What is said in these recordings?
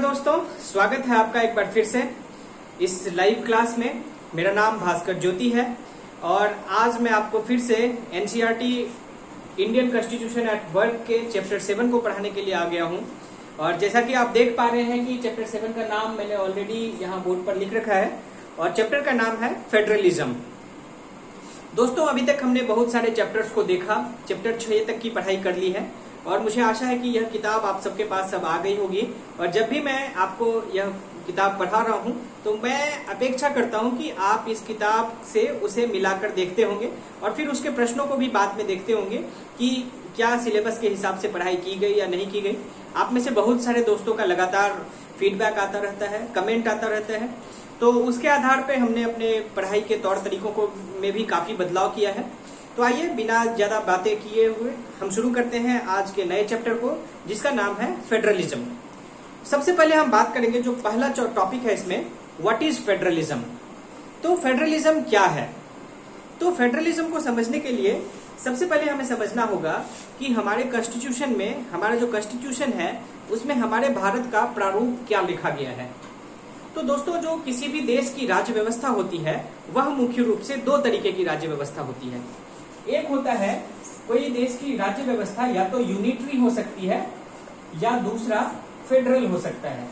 दोस्तों, स्वागत है आपका एक बार फिर से इस लाइव क्लास में। मेरा नाम भास्कर ज्योति है और आज मैं आपको फिर से NCERT Indian constitution at work के चैप्टर 7 को पढ़ाने के लिए आ गया हूं। और जैसा कि आप देख पा रहे हैं कि चैप्टर 7 का नाम मैंने ऑलरेडी यहाँ बोर्ड पर लिख रखा है और चैप्टर का नाम है फेडरलिज्म। दोस्तों, अभी तक हमने बहुत सारे चैप्टर्स को देखा, चैप्टर 6 तक की पढ़ाई कर ली है और मुझे आशा है कि यह किताब आप सबके पास सब आ गई होगी। और जब भी मैं आपको यह किताब पढ़ा रहा हूं तो मैं अपेक्षा करता हूं कि आप इस किताब से उसे मिलाकर देखते होंगे और फिर उसके प्रश्नों को भी बाद में देखते होंगे कि क्या सिलेबस के हिसाब से पढ़ाई की गई या नहीं की गई। आप में से बहुत सारे दोस्तों का लगातार फीडबैक आता रहता है, कमेंट आता रहता है, तो उसके आधार पर हमने अपने पढ़ाई के तौर तरीकों को में भी काफी बदलाव किया है। तो आइए बिना ज्यादा बातें किए हुए हम शुरू करते हैं आज के नए चैप्टर को, जिसका नाम है फेडरलिज्म। सबसे पहले हम बात करेंगे जो पहला टॉपिक है इसमें, व्हाट इज फेडरलिज्म। तो फेडरलिज्म क्या है? तो फेडरलिज्म को समझने के लिए सबसे पहले हमें समझना होगा कि हमारे कॉन्स्टिट्यूशन में, हमारा जो कॉन्स्टिट्यूशन है उसमें हमारे भारत का प्रारूप क्या लिखा गया है। तो दोस्तों, जो किसी भी देश की राज्य व्यवस्था होती है वह मुख्य रूप से दो तरीके की राज्य व्यवस्था होती है। एक होता है कोई देश की राज्य व्यवस्था या तो यूनिटरी हो सकती है या दूसरा फेडरल हो सकता है,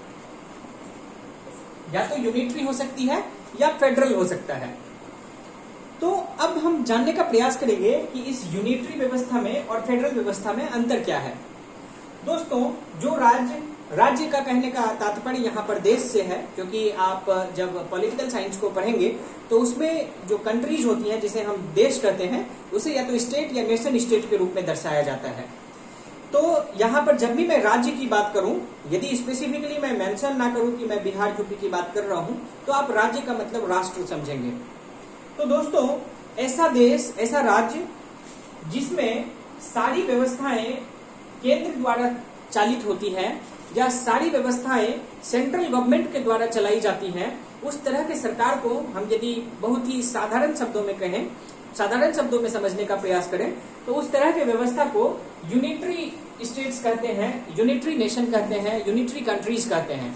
या तो यूनिटरी हो सकती है या फेडरल हो सकता है। तो अब हम जानने का प्रयास करेंगे कि इस यूनिटरी व्यवस्था में और फेडरल व्यवस्था में अंतर क्या है। दोस्तों, जो राज्य का कहने का तात्पर्य यहाँ पर देश से है, क्योंकि आप जब पॉलिटिकल साइंस को पढ़ेंगे तो उसमें जो कंट्रीज होती हैं जिसे हम देश कहते हैं उसे या तो स्टेट या नेशन स्टेट के रूप में दर्शाया जाता है। तो यहाँ पर जब भी मैं राज्य की बात करूं, यदि स्पेसिफिकली मैं मेंशन ना करूं कि मैं बिहार यूपी की बात कर रहा हूं, तो आप राज्य का मतलब राष्ट्र समझेंगे। तो दोस्तों, ऐसा देश, ऐसा राज्य जिसमें सारी व्यवस्थाएं केंद्र द्वारा चालित होती है या सारी व्यवस्थाएं सेंट्रल गवर्नमेंट के द्वारा चलाई जाती हैं, उस तरह के सरकार को हम यदि बहुत ही साधारण शब्दों में कहें, साधारण शब्दों में समझने का प्रयास करें, तो उस तरह के व्यवस्था को यूनिटरी स्टेट्स कहते हैं, यूनिटरी नेशन कहते हैं, यूनिटरी कंट्रीज कहते हैं।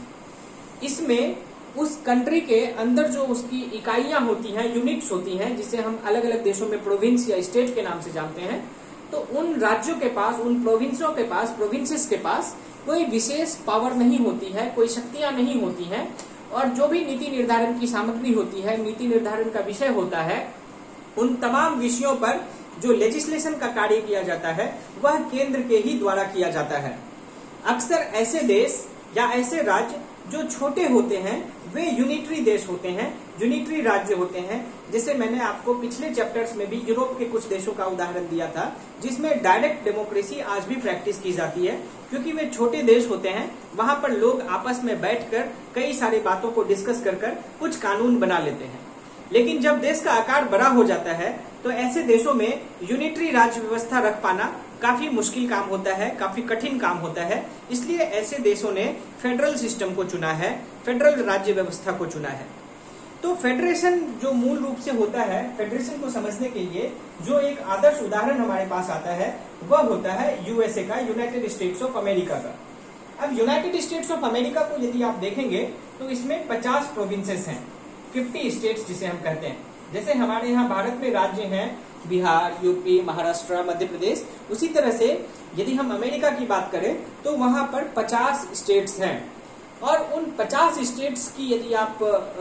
इसमें उस कंट्री के अंदर जो उसकी इकाइयां होती हैं, यूनिट्स होती हैं, जिसे हम अलग अलग देशों में प्रोविंस या स्टेट के नाम से जानते हैं, तो उन राज्यों के पास, उन प्रोविंसों के पास, प्रोविंसेस के पास कोई विशेष पावर नहीं होती है, कोई शक्तियां नहीं होती हैं, और जो भी नीति निर्धारण की सामग्री होती है, नीति निर्धारण का विषय होता है, उन तमाम विषयों पर जो लेजिस्लेशन का कार्य किया जाता है वह केंद्र के ही द्वारा किया जाता है। अक्सर ऐसे देश या ऐसे राज्य जो छोटे होते हैं वे यूनिटरी देश होते हैं, यूनिटरी राज्य होते हैं। जैसे मैंने आपको पिछले चैप्टर्स में भी यूरोप के कुछ देशों का उदाहरण दिया था, जिसमें डायरेक्ट डेमोक्रेसी आज भी प्रैक्टिस की जाती है, क्योंकि वे छोटे देश होते हैं। वहां पर लोग आपस में बैठकर कई सारी बातों को डिस्कस कर कुछ कानून बना लेते हैं। लेकिन जब देश का आकार बड़ा हो जाता है तो ऐसे देशों में यूनिटरी राज्य व्यवस्था रख पाना काफी मुश्किल काम होता है, काफी कठिन काम होता है। इसलिए ऐसे देशों ने फेडरल सिस्टम को चुना है, फेडरल राज्य व्यवस्था को चुना है। तो फेडरेशन जो मूल रूप से होता है, फेडरेशन को समझने के लिए जो एक आदर्श उदाहरण हमारे पास आता है वह होता है यूएसए का, यूनाइटेड स्टेट्स ऑफ अमेरिका का। अब यूनाइटेड स्टेट्स ऑफ अमेरिका को यदि आप देखेंगे तो इसमें 50 प्रोविंसेस हैं, 50 स्टेट्स जिसे हम कहते हैं। जैसे हमारे यहाँ भारत में राज्य हैं बिहार, यूपी, महाराष्ट्र, मध्य प्रदेश, उसी तरह से यदि हम अमेरिका की बात करें तो वहां पर 50 स्टेट्स हैं। और उन 50 स्टेट्स की यदि आप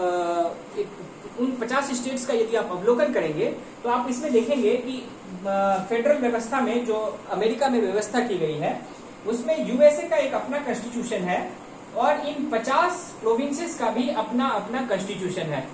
उन 50 स्टेट्स का यदि आप अवलोकन करेंगे तो आप इसमें देखेंगे कि फेडरल व्यवस्था में जो अमेरिका में व्यवस्था की गई है उसमें यूएसए का एक अपना कॉन्स्टिट्यूशन है और इन 50 प्रोविंसेस का भी अपना अपना कॉन्स्टिट्यूशन है।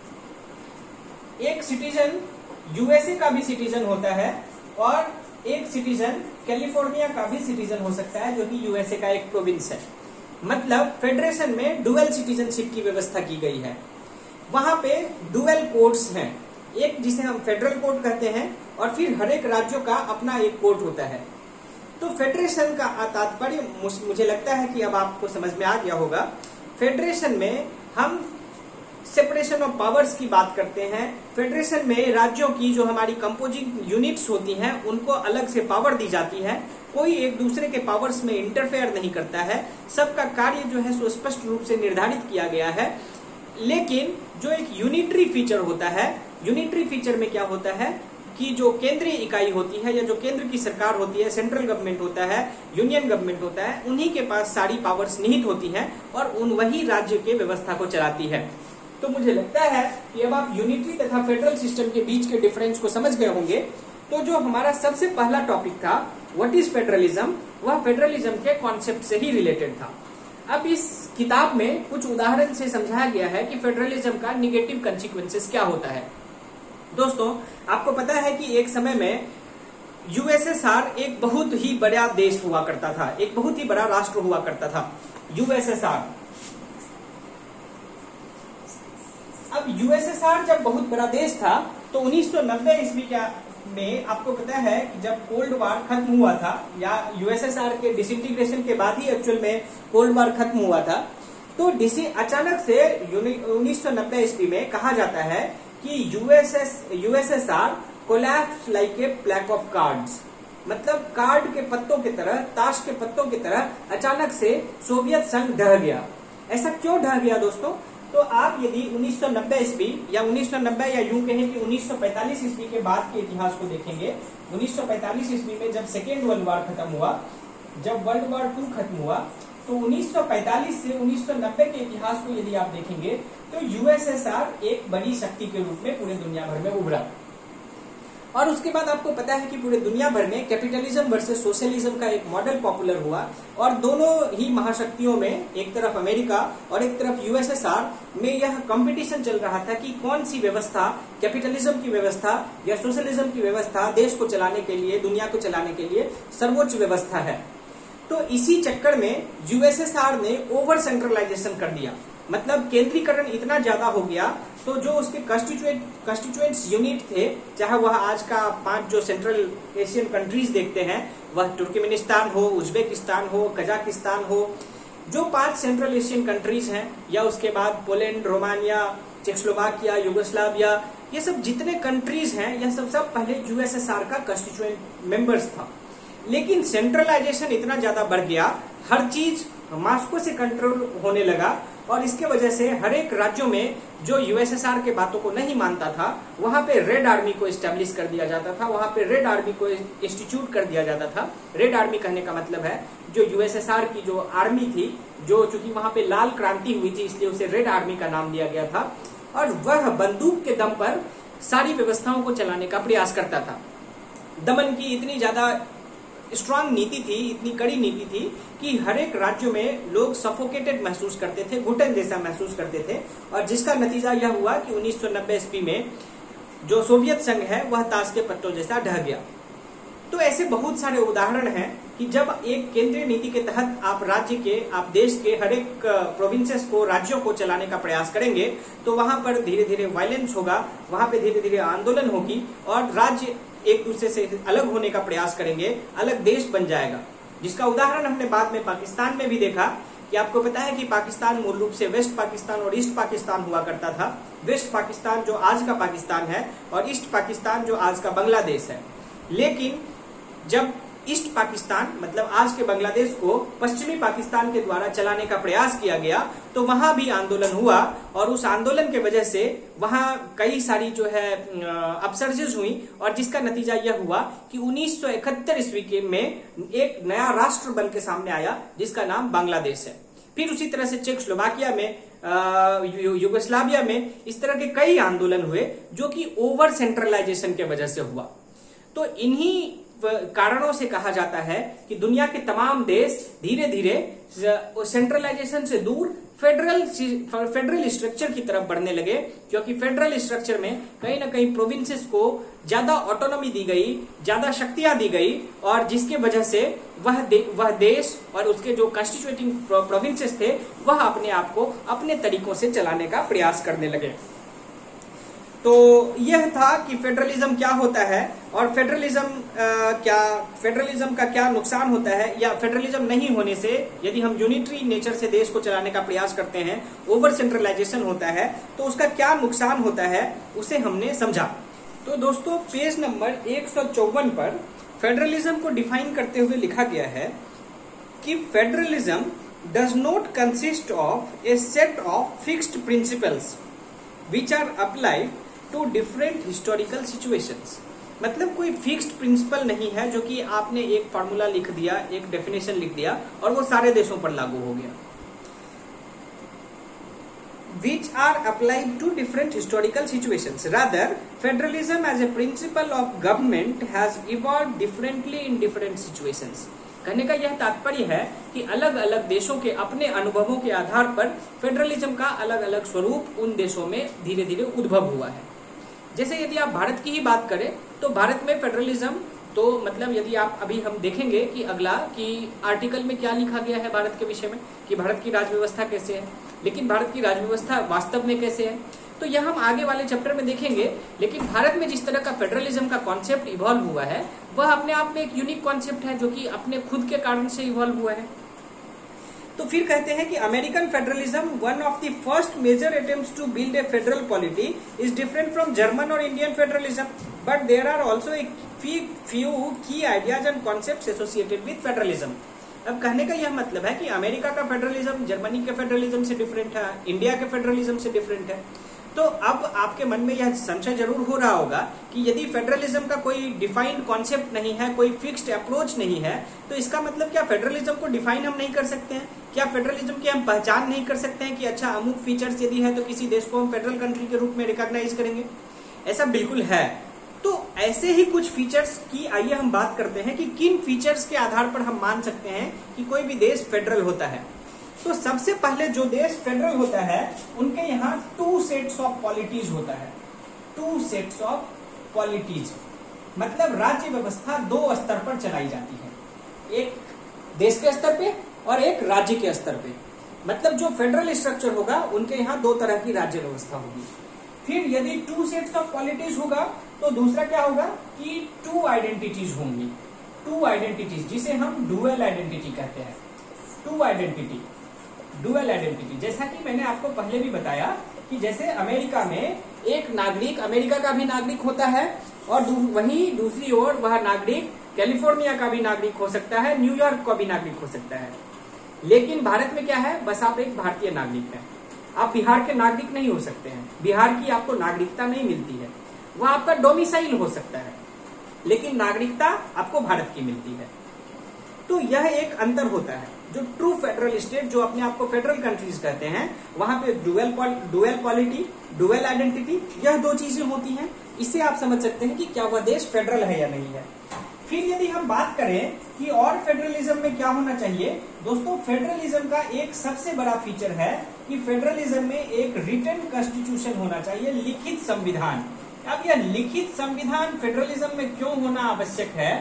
एक सिटीजन यूएसए का भी सिटीजन होता है और एक सिटीजन कैलिफोर्निया का भी सिटीजन हो सकता है, जो कि यूएसए का एक प्रोविंस है। मतलब फेडरेशन में डुअल सिटीजनशिप की व्यवस्था की गई है। वहां पे डुअल कोर्ट्स हैं, एक जिसे हम फेडरल कोर्ट कहते हैं और फिर हर एक राज्यों का अपना एक कोर्ट होता है। तो फेडरेशन का तात्पर्य मुझे लगता है कि अब आपको समझ में आ गया होगा। फेडरेशन में हम सेपरेशन ऑफ पावर्स की बात करते हैं। फेडरेशन में राज्यों की जो हमारी कंपोजिंग यूनिट्स होती हैं उनको अलग से पावर दी जाती है, कोई एक दूसरे के पावर्स में इंटरफेयर नहीं करता है, सबका कार्य जो है सो स्पष्ट रूप से निर्धारित किया गया है। लेकिन जो एक यूनिटरी फीचर होता है, यूनिटरी फीचर में क्या होता है कि जो केंद्रीय इकाई होती है या जो केंद्र की सरकार होती है, सेंट्रल गवर्नमेंट होता है, यूनियन गवर्नमेंट होता है, उन्हीं के पास सारी पावर्स निहित होती हैं और वही राज्य के व्यवस्था को चलाती है। तो मुझे लगता है कि अब आप यूनिटरी तथा फेडरल सिस्टम के बीच के डिफरेंस को समझ गए होंगे। तो जो हमारा सबसे पहला टॉपिक था व्हाट इज फेडरलिज्म, वह फेडरलिज्म के कॉन्सेप्ट से ही रिलेटेड था। अब इस किताब में कुछ उदाहरण से समझाया गया है कि फेडरलिज्म का निगेटिव कंसिक्वेंसेस क्या होता है। दोस्तों, आपको पता है कि एक समय में यूएसएसआर एक बहुत ही बड़ा देश हुआ करता था, एक बहुत ही बड़ा राष्ट्र हुआ करता था यूएसएसआर। अब यूएसएसआर जब बहुत बड़ा देश था तो 1990 ईस्वी में आपको पता है कि जब कोल्ड वार खत्म हुआ था, या यूएसएसआर के डिसइंटीग्रेशन के बाद ही एक्चुअल में कोल्ड वार खत्म हुआ था, तो अचानक से 1990 ईस्वी में कहा जाता है कि USSR collapse like a pack of cards, मतलब कार्ड के पत्तों की तरह, ताश के पत्तों की तरह अचानक से सोवियत संघ ढह गया। ऐसा क्यों ढह गया दोस्तों? तो आप यदि 1990 ईस्वी या 1990 या यूं कहें कि 1945 ईस्वी के बाद के इतिहास को देखेंगे, 1945 ईस्वी में जब सेकेंड वर्ल्ड वार खत्म हुआ, जब वर्ल्ड वार 2 खत्म हुआ, तो 1945 से 1990 के इतिहास को यदि आप देखेंगे तो यूएसएसआर एक बड़ी शक्ति के रूप में पूरे दुनिया भर में उभरा। और उसके बाद आपको पता है कि पूरे दुनिया भर में कैपिटलिज्म वर्सेस सोशलिज्म का एक मॉडल पॉपुलर हुआ और दोनों ही महाशक्तियों में, एक तरफ अमेरिका और एक तरफ यूएसएसआर में, यह कंपटीशन चल रहा था कि कौन सी व्यवस्था, कैपिटलिज्म की व्यवस्था या सोशलिज्म की व्यवस्था देश को चलाने के लिए, दुनिया को चलाने के लिए सर्वोच्च व्यवस्था है। तो इसी चक्कर में यूएसएसआर ने ओवर सेंट्रलाइजेशन कर दिया, मतलब केंद्रीकरण इतना ज्यादा हो गया, तो जो उसके कंस्टिट्यूएंट्स यूनिट थे, चाहे वह आज का 5 जो सेंट्रल एशियन कंट्रीज देखते हैं, वह तुर्कमेनिस्तान हो, उज्बेकिस्तान हो, कजाकिस्तान हो, जो 5 सेंट्रल एशियन कंट्रीज हैं, या उसके बाद पोलैंड, रोमानिया, चेकोस्लोवाकिया, युगोस्लाविया, ये सब जितने कंट्रीज हैं, यह सब पहले यूएसएसआर का कंस्टिट्यूएंट मेंबर्स था। लेकिन सेंट्रलाइजेशन इतना ज्यादा बढ़ गया, हर चीज मॉस्को से कंट्रोल होने लगा, और इसके वजह से हर एक राज्यों में जो यूएसएसआर के बातों को नहीं मानता था, वहां पे रेड आर्मी को एस्टेब्लिश कर दिया जाता था, वहां पे रेड आर्मी को इंस्टीट्यूट कर दिया जाता था। रेड आर्मी कहने का मतलब है जो यूएसएसआर की जो आर्मी थी, जो चूंकि वहां पे लाल क्रांति हुई थी इसलिए उसे रेड आर्मी का नाम दिया गया था, और वह बंदूक के दम पर सारी व्यवस्थाओं को चलाने का प्रयास करता था। दमन की इतनी ज्यादा स्ट्रांग नीति थी, इतनी कड़ी नीति थी कि हर एक राज्यों में लोग सफोकेटेड महसूस करते थे, घुटन जैसा महसूस करते थे, और जिसका नतीजा यह हुआ कि 1990 ईस्वी में जो सोवियत संघ है वह ताश के पत्तों जैसा ढह गया। तो ऐसे बहुत सारे उदाहरण हैं कि जब एक केंद्रीय नीति के तहत आप राज्य के, आप देश के हर एक प्रोविंसेस को, राज्यों को चलाने का प्रयास करेंगे, तो वहां पर धीरे धीरे वायलेंस होगा, वहां पे धीरे धीरे आंदोलन होगी, और राज्य एक दूसरे से अलग होने का प्रयास करेंगे, अलग देश बन जाएगा। जिसका उदाहरण हमने बाद में पाकिस्तान में भी देखा कि आपको पता है कि पाकिस्तान मूल रूप से वेस्ट पाकिस्तान और ईस्ट पाकिस्तान हुआ करता था। वेस्ट पाकिस्तान जो आज का पाकिस्तान है, और ईस्ट पाकिस्तान जो आज का बांग्लादेश है। लेकिन जब ईस्ट पाकिस्तान मतलब आज के बांग्लादेश को पश्चिमी पाकिस्तान के द्वारा चलाने का प्रयास किया गया, तो वहां भी आंदोलन हुआ, और उस आंदोलन के वजह से वहां कई सारी जो है अपसर्जेस हुई, और जिसका नतीजा यह हुआ कि 1971 ईस्वी में एक नया राष्ट्र बन के सामने आया जिसका नाम बांग्लादेश है। फिर उसी तरह से चेकोस्लोवाकिया में, युगोस्लाविया में इस तरह के कई आंदोलन हुए जो कि ओवर सेंट्रलाइजेशन के वजह से हुआ। तो इन्हीं कारणों से कहा जाता है कि दुनिया के तमाम देश धीरे धीरे सेंट्रलाइजेशन से दूर फेडरल स्ट्रक्चर की तरफ बढ़ने लगे, क्योंकि फेडरल स्ट्रक्चर में कहीं ना कहीं प्रोविंसेस को ज्यादा ऑटोनॉमी दी गई, ज्यादा शक्तियां दी गई, और जिसके वजह से वह देश और उसके जो कॉन्स्टिट्यूटिंग प्रोविंसेस थे वह अपने आप को अपने तरीकों से चलाने का प्रयास करने लगे। तो यह था कि फेडरलिज्म क्या होता है और फेडरलिज्म का क्या नुकसान होता है, या फेडरलिज्म नहीं होने से यदि हम यूनिटरी नेचर से देश को चलाने का प्रयास करते हैं, ओवर सेंट्रलाइजेशन होता है, तो उसका क्या नुकसान होता है उसे हमने समझा। तो दोस्तों पेज नंबर 154 पर फेडरलिज्म को डिफाइन करते हुए लिखा गया है कि federalism does not consist of a set of fixed principles which are applied to different historical situations. मतलब कोई फिक्स्ड प्रिंसिपल नहीं है जो कि आपने एक फार्मूला लिख दिया, एक डेफिनेशन लिख दिया और वो सारे देशों पर लागू हो गया। Which are applied to different historical situations. Rather, federalism as a principle of government has evolved differently in different situations. कहने का यह तात्पर्य है कि अलग अलग देशों के अपने अनुभवों के आधार पर फेडरलिज्म का अलग अलग स्वरूप उन देशों में धीरे धीरे उद्भव हुआ है। जैसे यदि आप भारत की ही बात करें तो भारत में फेडरलिज्म, तो मतलब यदि आप अभी हम देखेंगे कि अगला कि आर्टिकल में क्या लिखा गया है भारत के विषय में कि भारत की राज व्यवस्था कैसे है, लेकिन भारत की राज व्यवस्था वास्तव में कैसे है तो यह हम आगे वाले चैप्टर में देखेंगे। लेकिन भारत में जिस तरह का फेडरलिज्म का कॉन्सेप्ट इवॉल्व हुआ है वह अपने आप में एक यूनिक कॉन्सेप्ट है जो कि अपने खुद के कारण से इवॉल्व हुआ है। तो फिर कहते हैं कि American federalism, one of the first major attempts to build a federal polity, is different from German और Indian federalism, but there are also a few key ideas and concepts associated with federalism। अब कहने का यह मतलब है कि America का federalism Germany के फेडरलिज्म से डिफरेंट है, इंडिया के फेडरलिज्म से डिफरेंट है। तो अब आपके मन में यह संशय जरूर हो रहा होगा कि यदि फेडरलिज्म का कोई डिफाइंड कॉन्सेप्ट नहीं है, कोई फिक्स्ड अप्रोच नहीं है, तो इसका मतलब क्या फेडरलिज्म को डिफाइन हम नहीं कर सकते हैं? क्या फेडरलिज्म की हम पहचान नहीं कर सकते हैं कि अच्छा अमुक फीचर्स यदि है तो किसी देश को हम फेडरल कंट्री के रूप में रिकॉग्नाइज करेंगे? ऐसा बिल्कुल है। तो ऐसे ही कुछ फीचर्स की आइए हम बात करते हैं कि किन फीचर्स के आधार पर हम मान सकते हैं कि कोई भी देश फेडरल होता है। तो सबसे पहले जो देश फेडरल होता है उनके यहाँ 2 सेट्स ऑफ पॉलिटीज होता है। 2 सेट्स ऑफ पॉलिटीज मतलब राज्य व्यवस्था 2 स्तर पर चलाई जाती है, एक देश के स्तर पे और एक राज्य के स्तर पे। मतलब जो फेडरल स्ट्रक्चर होगा उनके यहाँ 2 तरह की राज्य व्यवस्था होगी। फिर यदि 2 सेट्स ऑफ पॉलिटीज होगा तो दूसरा क्या होगा कि 2 आइडेंटिटीज होंगी। 2 आइडेंटिटीज जिसे हम डुअल आइडेंटिटी कहते हैं। 2 आइडेंटिटी, डुअल आइडेंटिटी। जैसा कि मैंने आपको पहले भी बताया कि जैसे अमेरिका में एक नागरिक अमेरिका का भी नागरिक होता है और वहीं दूसरी ओर वह नागरिक कैलिफोर्निया का भी नागरिक हो सकता है, न्यूयॉर्क का भी नागरिक हो सकता है। लेकिन भारत में क्या है, बस आप एक भारतीय नागरिक हैं, आप बिहार के नागरिक नहीं हो सकते हैं, बिहार की आपको नागरिकता नहीं मिलती है। वह आपका डोमिसाइल हो सकता है लेकिन नागरिकता आपको भारत की मिलती है। तो यह एक अंतर होता है। जो ट्रू फेडरल स्टेट जो अपने आप को फेडरल कंट्रीज कहते हैं वहां पे डुअल पॉलिटी, डुअल आइडेंटिटी, यह 2 चीजें होती हैं। इससे आप समझ सकते हैं कि क्या वह देश फेडरल है या नहीं है। फिर यदि हम बात करें कि और फेडरलिज्म में क्या होना चाहिए, दोस्तों फेडरलिज्म का एक सबसे बड़ा फीचर है कि फेडरलिज्म में एक रिटन कॉन्स्टिट्यूशन होना चाहिए, लिखित संविधान। अब यह लिखित संविधान फेडरलिज्म में क्यों होना आवश्यक है?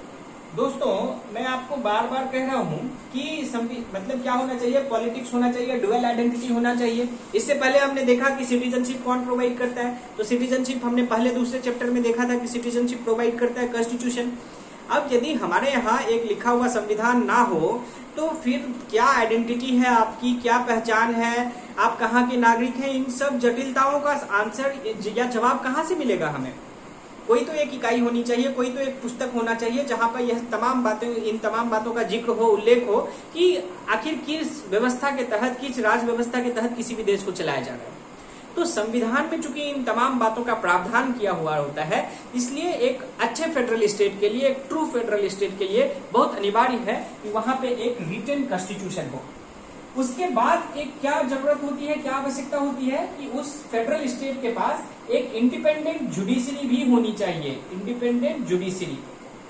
दोस्तों मैं आपको बार बार कह रहा हूं कि मतलब क्या होना चाहिए, पॉलिटिक्स होना चाहिए, डुअल आइडेंटिटी होना चाहिए। इससे पहले हमने देखा कि सिटीजनशिप कौन प्रोवाइड करता है, तो सिटीजनशिप हमने पहले दूसरे चैप्टर में देखा था कि सिटीजनशिप प्रोवाइड करता है कॉन्स्टिट्यूशन। अब यदि हमारे यहाँ एक लिखा हुआ संविधान ना हो तो फिर क्या आइडेंटिटी है आपकी, क्या पहचान है, आप कहाँ के नागरिक हैं, इन सब जटिलताओं का आंसर या जवाब कहाँ से मिलेगा हमें? कोई तो एक इकाई होनी चाहिए, कोई तो एक पुस्तक होना चाहिए जहां पर यह तमाम बातें, इन तमाम बातों का जिक्र हो, उल्लेख हो कि आखिर किस व्यवस्था के तहत, किस राज व्यवस्था के तहत किसी भी देश को चलाया जा रहा है। तो संविधान में चूंकि इन तमाम बातों का प्रावधान किया हुआ होता है, इसलिए एक अच्छे फेडरल स्टेट के लिए, एक ट्रू फेडरल स्टेट के लिए बहुत अनिवार्य है कि वहां पे एक रिटन कॉन्स्टिट्यूशन हो। उसके बाद एक क्या जरूरत होती है, क्या आवश्यकता होती है कि उस फेडरल स्टेट के पास एक इंडिपेंडेंट जुडिशरी भी होनी चाहिए, इंडिपेंडेंट जुडिशरी।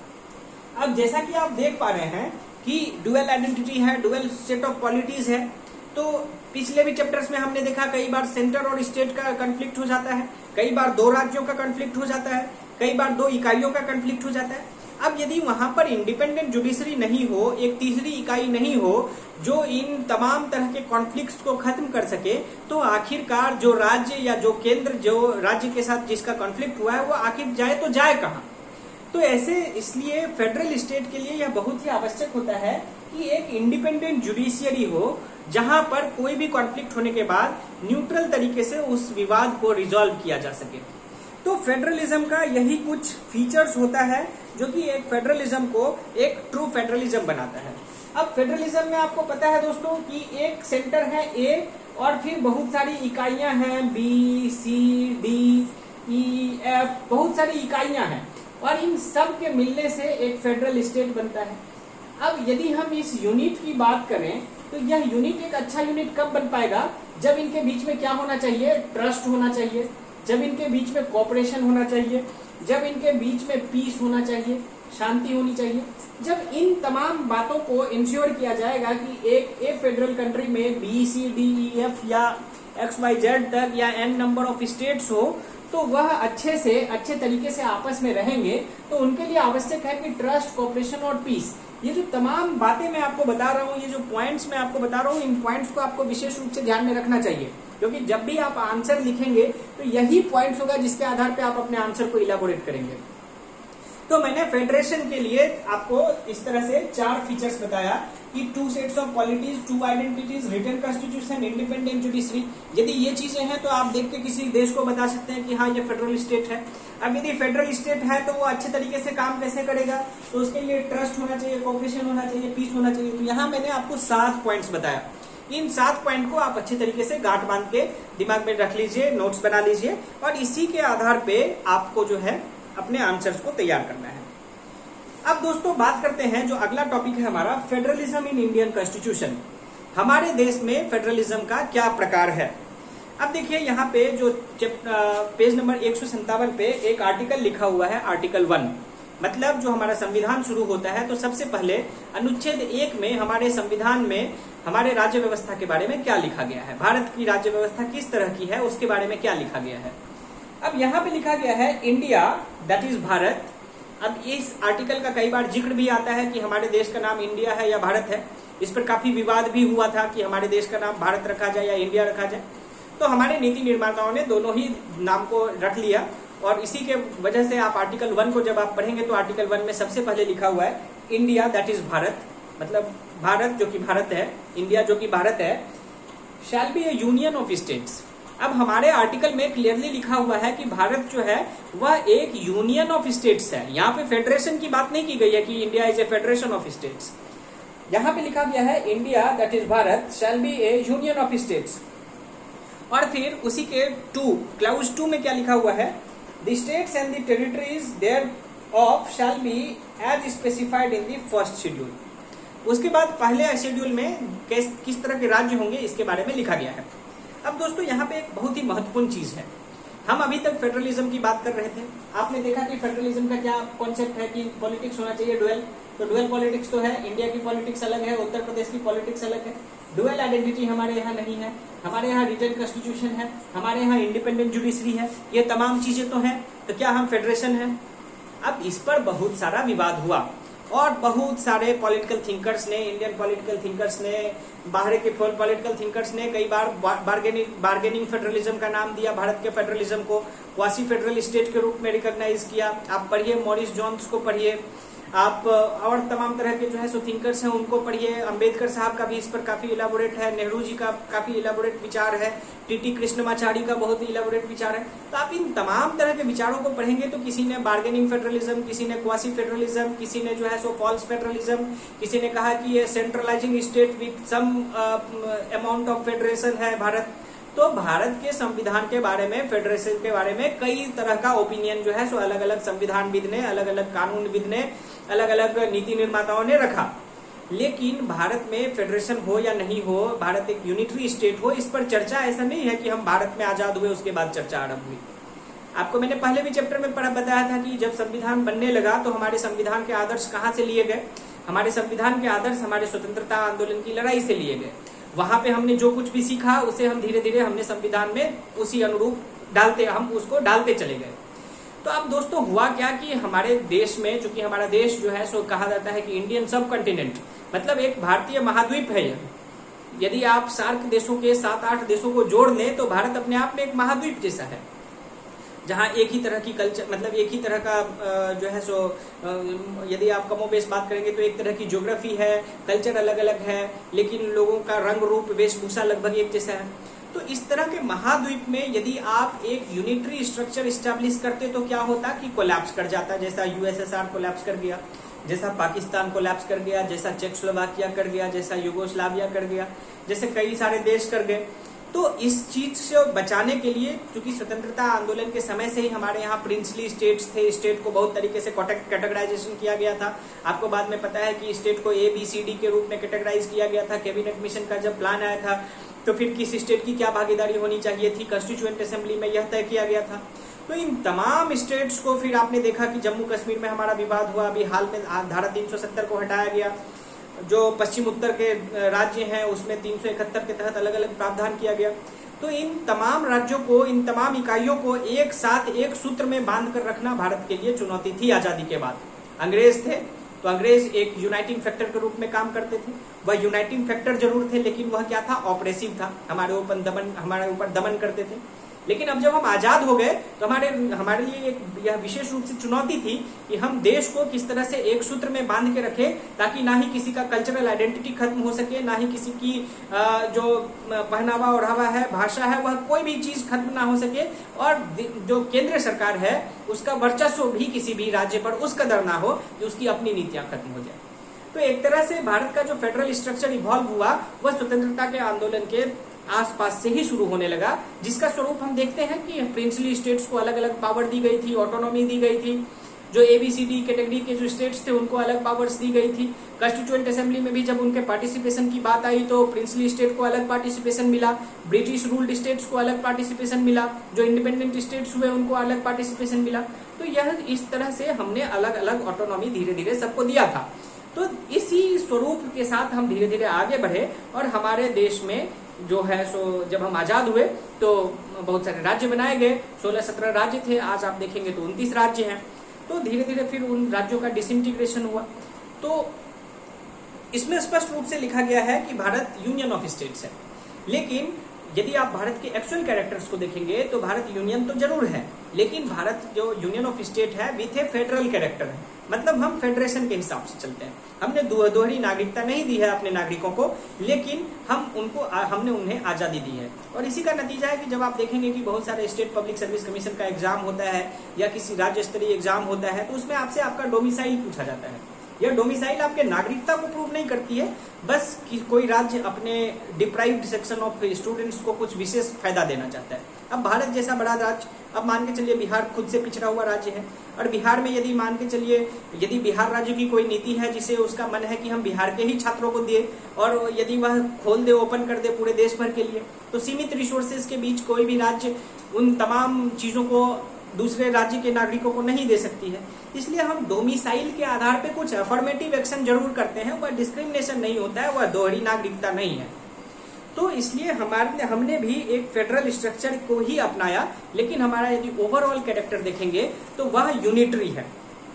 अब जैसा कि आप देख पा रहे हैं कि डुअल आइडेंटिटी है, डुअल सेट ऑफ पॉलिटीज है, तो पिछले भी चैप्टर्स में हमने देखा कई बार सेंटर और स्टेट का कॉन्फ्लिक्ट हो जाता है, कई बार 2 राज्यों का कॉन्फ्लिक्ट हो जाता है, कई बार 2 इकाइयों का कॉन्फ्लिक्ट हो जाता है। अब यदि वहां पर इंडिपेंडेंट जुडिशरी नहीं हो, एक तीसरी इकाई नहीं हो जो इन तमाम तरह के कॉन्फ्लिक्ट्स को खत्म कर सके, तो आखिरकार जो राज्य या जो केंद्र जो राज्य के साथ जिसका कॉन्फ्लिक्ट हुआ है वो आखिर जाए तो जाए कहां। तो ऐसे इसलिए फेडरल स्टेट के लिए यह बहुत ही आवश्यक होता है कि एक इंडिपेंडेंट जुडिशियरी हो, जहां पर कोई भी कॉन्फ्लिक्ट होने के बाद न्यूट्रल तरीके से उस विवाद को रिजॉल्व किया जा सके। तो फेडरलिज्म का यही कुछ फीचर्स होता है जो कि एक फेडरलिज्म को एक ट्रू फेडरलिज्म बनाता है। अब फेडरलिज्म में आपको पता है दोस्तों कि एक सेंटर है ए और फिर बहुत सारी इकाइयां हैं B, C, D, E, F, बहुत सारी इकाइयां हैं और इन सब के मिलने से एक फेडरल स्टेट बनता है। अब यदि हम इस यूनिट की बात करें तो यह यूनिट एक अच्छा यूनिट कब बन पाएगा, जब इनके बीच में क्या होना चाहिए, ट्रस्ट होना चाहिए, जब इनके बीच में कोऑपरेशन होना चाहिए, जब इनके बीच में पीस होना चाहिए, शांति होनी चाहिए। जब इन तमाम बातों को इंश्योर किया जाएगा कि एक फेडरल कंट्री में B, C, D, E, F या एक्स, वाई, जेड तक या एन नंबर ऑफ स्टेट्स हो, तो वह अच्छे तरीके से आपस में रहेंगे, तो उनके लिए आवश्यक है कि ट्रस्ट, कोऑपरेशन और पीस। ये जो तमाम बातें मैं आपको बता रहा हूँ, ये जो पॉइंट्स मैं आपको बता रहा हूँ, इन पॉइंट्स को आपको विशेष रूप से ध्यान में रखना चाहिए, क्योंकि जब भी आप आंसर लिखेंगे तो यही पॉइंट्स होगा जिसके आधार पे आप अपने आंसर को इलाबोरेट करेंगे। तो मैंने फेडरेशन के लिए आपको इस तरह से 4 फीचर्स बताया कि 2 sets of polities, 2 identities, written constitution, independent judiciary. यदि ये चीजें हैं तो आप देख के किसी देश को बता सकते हैं कि हाँ ये फेडरल स्टेट है। अब यदि फेडरल स्टेट है तो वो अच्छे तरीके से काम कैसे करेगा, तो उसके लिए ट्रस्ट होना चाहिए, कोऑपरेशन होना चाहिए, पीस होना चाहिए। तो यहाँ मैंने आपको 7 पॉइंट्स बताया। इन 7 पॉइंट को आप अच्छे तरीके से गांठ बांध के दिमाग में रख लीजिए, नोट्स बना लीजिए और इसी के आधार पे आपको जो है अपने आंसर्स को तैयार करना है। अब दोस्तों बात करते हैं, जो अगला टॉपिक है हमारा, फेडरलिज्म इन इंडियन कॉन्स्टिट्यूशन। हमारे देश में फेडरलिज्म का क्या प्रकार है। अब देखिए यहाँ पे जो पेज नंबर 157 पे एक आर्टिकल लिखा हुआ है, आर्टिकल 1। मतलब जो हमारा संविधान शुरू होता है तो सबसे पहले अनुच्छेद 1 में हमारे संविधान में हमारे राज्य व्यवस्था के बारे में क्या लिखा गया है, भारत की राज्य व्यवस्था किस तरह की है उसके बारे में क्या लिखा गया है। अब यहाँ पे लिखा गया है इंडिया दैट इज भारत। अब इस आर्टिकल का कई बार जिक्र भी आता है कि हमारे देश का नाम इंडिया है या भारत है। इस पर काफी विवाद भी हुआ था कि हमारे देश का नाम भारत रखा जाए या इंडिया रखा जाए। तो हमारे नीति निर्माताओं ने दोनों ही नाम को रख लिया और इसी के वजह से आप आर्टिकल 1 को जब आप पढ़ेंगे तो आर्टिकल 1 में सबसे पहले लिखा हुआ है इंडिया दैट इज भारत, मतलब भारत जो कि भारत है, इंडिया जो कि भारत है, shall be a union of states. अब हमारे आर्टिकल में क्लियरली लिखा हुआ है कि भारत जो है वह एक यूनियन ऑफ स्टेट्स है। यहाँ पे फेडरेशन की बात नहीं की गई है कि India is a federation of states. यहाँ पे लिखा गया है India that is Bharat shall be a union of states. और फिर उसी के क्लाउज 2 में क्या लिखा हुआ है, the states and the territories thereof shall be as specified in the first schedule. उसके बाद पहले शेड्यूल में किस तरह के राज्य होंगे इसके बारे में लिखा गया है। अब दोस्तों यहाँ पे एक बहुत ही महत्वपूर्ण चीज है। हम अभी तक फेडरलिज्म की बात कर रहे थे। आपने देखा कि फेडरलिज्म का क्या कॉन्सेप्ट है कि पॉलिटिक्स होना चाहिए डुअल। तो डुअल पॉलिटिक्स तो है, इंडिया की पॉलिटिक्स अलग है, उत्तर प्रदेश की पॉलिटिक्स अलग है। डुअल आइडेंटिटी हमारे यहाँ नहीं है। हमारे यहाँ रिटन कॉन्स्टिट्यूशन है, हमारे यहाँ इंडिपेंडेंट जुडिशरी है। ये तमाम चीजें तो हैं, तो क्या हम फेडरेशन है? अब इस पर बहुत सारा विवाद हुआ और बहुत सारे पॉलिटिकल थिंकर्स ने, इंडियन पॉलिटिकल थिंकर्स ने, बाहर के पॉलिटिकल थिंकर्स ने कई बार बार्गेनिंग फेडरलिज्म का नाम दिया भारत के फेडरलिज्म को, क्वासी फेडरल स्टेट के रूप में रिकॉग्नाइज किया। आप पढ़िए, मॉरिस जोन्स को पढ़िए आप, और तमाम तरह के जो है सो थिंकर्स हैं उनको पढ़िए। अंबेडकर साहब का भी इस पर काफी इलाबोरेट है, नेहरू जी का काफी इलाबोरेट विचार है, टीटी कृष्णमाचारी का बहुत ही इलाबोरेट विचार है। तो आप इन तमाम तरह के विचारों को पढ़ेंगे तो किसी ने बार्गेनिंग फेडरलिज्म, किसी ने क्वासी फेडरलिज्म, किसी ने जो है सो फॉल्स फेडरलिज्म, किसी ने कहा कि ये centralising state with some amount of federation है भारत। तो भारत के संविधान के बारे में, फेडरेशन के बारे में कई तरह का ओपिनियन जो है सो अलग अलग संविधानविद ने, अलग अलग कानूनविद ने, अलग अलग नीति निर्माताओं ने रखा। लेकिन भारत में फेडरेशन हो या नहीं हो, भारत एक यूनिटरी स्टेट हो, इस पर चर्चा ऐसा नहीं है कि हम भारत में आजाद हुए उसके बाद चर्चा आरंभ हुई। आपको मैंने पहले भी चैप्टर में बताया था कि जब संविधान बनने लगा तो हमारे संविधान के आदर्श कहाँ से लिए गए। हमारे संविधान के आदर्श हमारे स्वतंत्रता आंदोलन की लड़ाई से लिए गए। वहां पे हमने जो कुछ भी सीखा उसे हम धीरे धीरे हमने संविधान में उसी अनुरूप हम उसको डालते चले गए। तो अब दोस्तों हुआ क्या कि हमारे देश में, चूंकि हमारा देश जो है सो कहा जाता है कि इंडियन सब कॉन्टिनेंट, मतलब एक भारतीय महाद्वीप है यह। यदि आप सार्क देशों के 7-8 देशों को जोड़ लें तो भारत अपने आप में एक महाद्वीप जैसा है, जहां एक ही तरह की कल्चर, मतलब एक ही तरह का जो है सो यदि आप कमोबेश बात करेंगे तो एक तरह की ज्योग्राफी है, कल्चर अलग अलग है, लेकिन लोगों का रंग रूप वेशभूषा लगभग एक जैसा है। तो इस तरह के महाद्वीप में यदि आप एक यूनिटरी स्ट्रक्चर स्टैब्लिश करते तो क्या होता कि कोलैप्स कर जाता, जैसा यूएसएसआर कोलैप्स कर गया, जैसा पाकिस्तान कोलैप्स कर गया, जैसा चेकोस्लोवाकिया कर गया, जैसा युगोस्लाविया कर गया, जैसे कई सारे देश कर गए। तो इस चीज से बचाने के लिए, क्योंकि स्वतंत्रता आंदोलन के समय से ही हमारे यहाँ प्रिंसली स्टेट्स थे, स्टेट को बहुत तरीके से कैटेगराइजेशन किया गया था। आपको बाद में पता है कि स्टेट को ABCD के रूप में कैटेगराइज किया गया था। कैबिनेट मिशन का जब प्लान आया था तो फिर किस स्टेट की क्या भागीदारी होनी चाहिए थी, कॉन्स्टिट्यूएंट असेंबली में यह तय किया गया था। तो इन तमाम स्टेट्स को फिर आपने देखा कि जम्मू कश्मीर में हमारा विवाद हुआ, अभी हाल में धारा 370 को हटाया गया। जो पश्चिम उत्तर के राज्य हैं उसमें 371 के तहत अलग अलग प्रावधान किया गया। तो इन तमाम राज्यों को, इन तमाम इकाइयों को एक साथ एक सूत्र में बांध कर रखना भारत के लिए चुनौती थी। आजादी के बाद अंग्रेज थे तो अंग्रेज एक यूनाइटिंग फैक्टर के रूप में काम करते थे। वह यूनाइटिंग फैक्टर जरूर थे, लेकिन वह क्या था, ऑपरेसिव था, हमारे ऊपर दमन करते थे। लेकिन अब जब हम आजाद हो गए तो हमारे लिए यह विशेष रूप से चुनौती थी कि हम देश को किस तरह से एक सूत्र में बांध के रखें, ताकि ना ही किसी का कल्चरल आइडेंटिटी खत्म हो सके, ना ही किसी की जो पहनावा ओढ़ावा है, भाषा है, वह कोई भी चीज खत्म ना हो सके, और जो केंद्र सरकार है उसका वर्चस्व भी किसी भी राज्य पर उस कदर ना हो कि उसकी अपनी नीतियां खत्म हो जाए। तो एक तरह से भारत का जो फेडरल स्ट्रक्चर इवॉल्व हुआ वह स्वतंत्रता के आंदोलन के आसपास से ही शुरू होने लगा, जिसका स्वरूप हम देखते हैं कि प्रिंसली स्टेट्स को अलग अलग पावर दी गई थी, ऑटोनॉमी दी गई थी। जो ABCD कैटेगरी के जो स्टेट्स थे उनको अलग पावर्स दी गई थी। कॉन्स्टिट्यूएंट असेंबली में भी जब उनके पार्टिसिपेशन की बात आई तो प्रिंसली स्टेट को अलग पार्टिसिपेशन मिला, ब्रिटिश रूल्ड स्टेट्स को अलग पार्टिसिपेशन मिला, जो इंडिपेंडेंट स्टेट्स हुए उनको अलग पार्टिसिपेशन मिला। तो यह इस तरह से हमने अलग अलग ऑटोनॉमी धीरे धीरे सबको दिया था। तो इसी स्वरूप के साथ हम धीरे धीरे आगे बढ़े, और हमारे देश में जो है सो जब हम आजाद हुए तो बहुत सारे राज्य बनाए गए। 16-17 राज्य थे, आज आप देखेंगे तो 29 राज्य हैं। तो धीरे धीरे फिर उन राज्यों का डिसइंटीग्रेशन हुआ। तो इसमें स्पष्ट रूप से लिखा गया है कि भारत यूनियन ऑफ स्टेट्स है, लेकिन यदि आप भारत के एक्चुअल कैरेक्टर्स को देखेंगे तो भारत यूनियन तो जरूर है, लेकिन भारत जो यूनियन ऑफ स्टेट है विथ ए फेडरल कैरेक्टर है, मतलब हम फेडरेशन के हिसाब से चलते हैं। हमने दोहरी नागरिकता नहीं दी है अपने नागरिकों को, लेकिन हमने उन्हें आजादी दी है। और इसी का नतीजा है कि जब आप देखेंगे कि बहुत सारे स्टेट पब्लिक सर्विस कमीशन का एग्जाम होता है या किसी राज्य स्तरीय एग्जाम होता है तो उसमें आपसे आपका डोमिसाइल पूछा जाता है। यह डोमिसाइल आपके नागरिकता को प्रूव नहीं करती है, बस कि कोई राज्य अपने डिप्राइव्ड सेक्शन ऑफ स्टूडेंट्स को कुछ विशेष फायदा देना चाहता है। अब भारत जैसा बड़ा राज्य, अब मान के चलिए बिहार खुद से पिछड़ा हुआ राज्य है, और बिहार में यदि मान के चलिए यदि बिहार राज्य की कोई नीति है जिसे उसका मन है कि हम बिहार के ही छात्रों को दिए, और यदि वह खोल दे, ओपन कर दे पूरे देश भर के लिए, तो सीमित रिसोर्सेज के बीच कोई भी राज्य उन तमाम चीजों को दूसरे राज्य के नागरिकों को नहीं दे सकती है। इसलिए हम डोमिसाइल के आधार पे कुछ अफर्मेटिव एक्शन जरूर करते हैं, वह डिस्क्रिमिनेशन नहीं होता है, वह दोहरी नागरिकता नहीं है। तो इसलिए हमने भी एक फेडरल स्ट्रक्चर को ही अपनाया, लेकिन हमारा यदि ओवरऑल कैरेक्टर देखेंगे तो वह यूनिटरी है,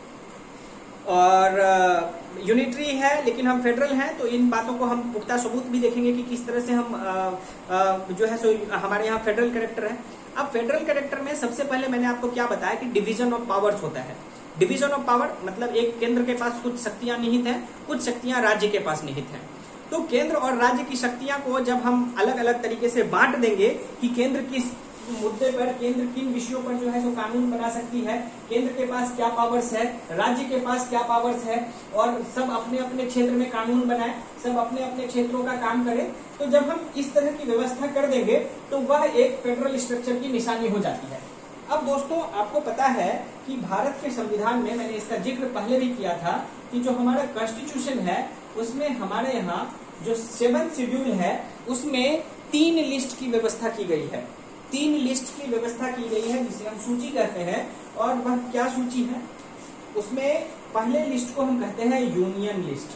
और यूनिटरी है लेकिन हम फेडरल हैं। तो इन बातों को हम पुख्ता सबूत भी देखेंगे कि किस तरह से हम जो है सो हमारे यहाँ फेडरल कैरेक्टर है। अब फेडरल कैरेक्टर में सबसे पहले मैंने आपको क्या बताया कि डिवीजन ऑफ पावर्स होता है। डिवीजन ऑफ पावर मतलब एक केंद्र के पास कुछ शक्तियां निहित हैं, कुछ शक्तियां राज्य के पास निहित हैं। तो केंद्र और राज्य की शक्तियां को जब हम अलग अलग तरीके से बांट देंगे कि केंद्र किस मुद्दे पर, केंद्र किन विषयों पर जो है सो कानून बना सकती है, केंद्र के पास क्या पावर्स है, राज्य के पास क्या पावर्स है, और सब अपने अपने क्षेत्र में कानून बनाए, सब अपने अपने क्षेत्रों का काम करें। तो जब हम इस तरह की व्यवस्था कर देंगे तो वह एक फेडरल स्ट्रक्चर की निशानी हो जाती है। अब दोस्तों आपको पता है कि भारत के संविधान में, मैंने इसका जिक्र पहले भी किया था, कि जो हमारा कॉन्स्टिट्यूशन है उसमें हमारे यहाँ जो 7th शेड्यूल है उसमें 3 लिस्ट की व्यवस्था की गई है। 3 लिस्ट की व्यवस्था की गई है जिसे हम सूची कहते हैं। और वह क्या सूची है, उसमें पहले लिस्ट को हम कहते हैं यूनियन लिस्ट,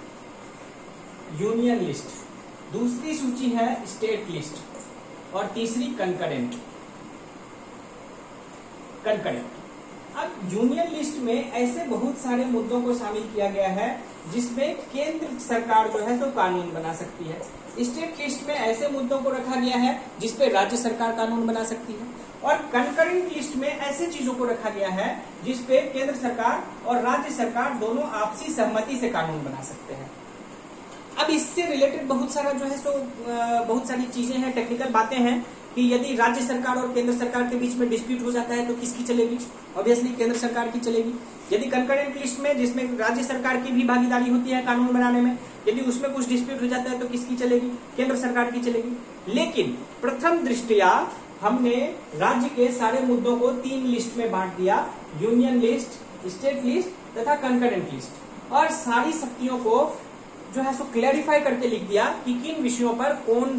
यूनियन लिस्ट। दूसरी सूची है स्टेट लिस्ट, और तीसरी कंकरेंट। अब यूनियन लिस्ट में ऐसे बहुत सारे मुद्दों को शामिल किया गया है जिसमें केंद्र सरकार जो है तो कानून बना सकती है। स्टेट लिस्ट में ऐसे मुद्दों को रखा गया है जिसपे राज्य सरकार कानून बना सकती है, और कंकरेंट लिस्ट में ऐसे चीजों को रखा गया है जिसपे केंद्र सरकार और राज्य सरकार दोनों आपसी सहमति से कानून बना सकते हैं। अब इससे रिलेटेड बहुत सारा जो है सो बहुत सारी चीजें हैं, टेक्निकल बातें हैं कि यदि राज्य सरकार और केंद्र सरकार के बीच में डिस्प्यूट हो जाता है तो किसकी चलेगी? ऑब्वियसली केंद्र सरकार की चलेगी। यदि कंकरेंट लिस्ट में जिसमें राज्य सरकार की भी भागीदारी होती है कानून बनाने में, यदि उसमें कुछ डिस्प्यूट हो जाता है तो किसकी चलेगी? केंद्र सरकार की चलेगी। लेकिन प्रथम दृष्टया हमने राज्य के सारे मुद्दों को 3 लिस्ट में बांट दिया, यूनियन लिस्ट, स्टेट लिस्ट तथा कंकरेंट लिस्ट, और सारी शक्तियों को जो है सो क्लैरिफाई करके लिख दिया कि किन विषयों पर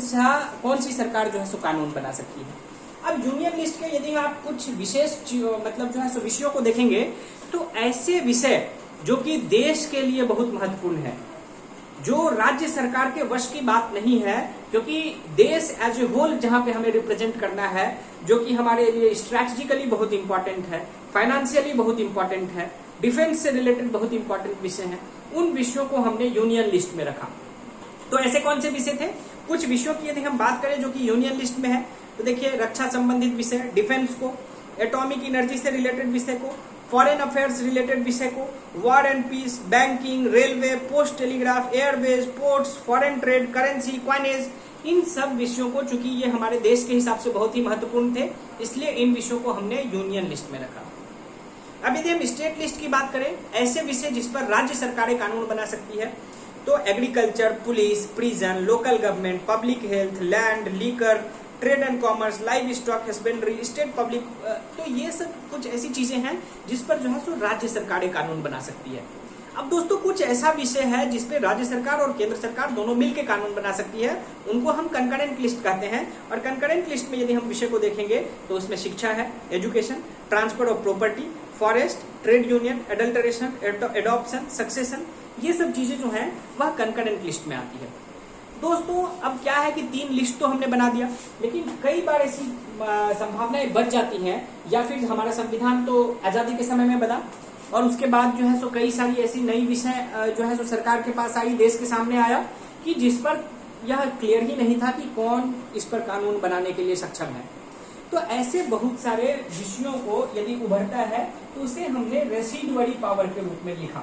कौन सी सरकार जो है सो कानून बना सकती है। अब यूनियन लिस्ट के यदि आप कुछ विशेष मतलब जो है सो विषयों को देखेंगे तो ऐसे विषय जो कि देश के लिए बहुत महत्वपूर्ण है, जो राज्य सरकार के वश की बात नहीं है, क्योंकि देश एज ए होल जहां पे हमें रिप्रेजेंट करना है, जो कि हमारे लिए स्ट्रैटेजिकली बहुत इंपॉर्टेंट है, फाइनेंशियली बहुत इंपॉर्टेंट है, डिफेंस से रिलेटेड बहुत इंपॉर्टेंट विषय हैं, उन विषयों को हमने यूनियन लिस्ट में रखा। तो ऐसे कौन से विषय थे? कुछ विषयों की यदि हम बात करें जो कि यूनियन लिस्ट में है तो देखिए, रक्षा संबंधित विषय, डिफेंस को, एटॉमिक एनर्जी से रिलेटेड विषय को, फॉरेन अफेयर्स रिलेटेड विषय को, war and peace, banking, railway, post telegraph, airways, ports, foreign trade, currency, coinage, इन सब विषयों को, चूंकि ये हमारे देश के हिसाब से बहुत ही महत्वपूर्ण थे, इसलिए इन विषयों को हमने यूनियन लिस्ट में रखा। अब यदि हम स्टेट लिस्ट की बात करें, ऐसे विषय जिस पर राज्य सरकारें कानून बना सकती है, तो agriculture, police, prison, local government, public health, land, liquor, trade and commerce, livestock husbandry, state public, तो ये सब कुछ ऐसी चीजें हैं जिस पर जो है सो राज्य सरकारें कानून बना सकती है। अब दोस्तों, कुछ ऐसा विषय है जिसपे राज्य सरकार और केंद्र सरकार दोनों मिलकर कानून बना सकती है, उनको हम कंकरेंट लिस्ट कहते हैं। और कंकरेंट लिस्ट में यदि हम विषय को देखेंगे तो उसमें शिक्षा है, education, transfer of property, forest, trade union, adulteration, adoption, succession, ये सब चीजें जो हैं वह कंकरेंट लिस्ट में आती है। दोस्तों, अब क्या है कि 3 लिस्ट तो हमने बना दिया, लेकिन कई बार ऐसी संभावनाएं बच जाती हैं, या फिर हमारा संविधान तो आजादी के समय में बना और उसके बाद जो है सो कई सारी ऐसी नई विषय जो है सो सरकार के पास आई, देश के सामने आया, कि जिस पर यह क्लियर ही नहीं था कि कौन इस पर कानून बनाने के लिए सक्षम है। तो ऐसे बहुत सारे विषयों को यदि उभरता है तो उसे हमने रेसिडुअरी पावर के रूप में लिखा,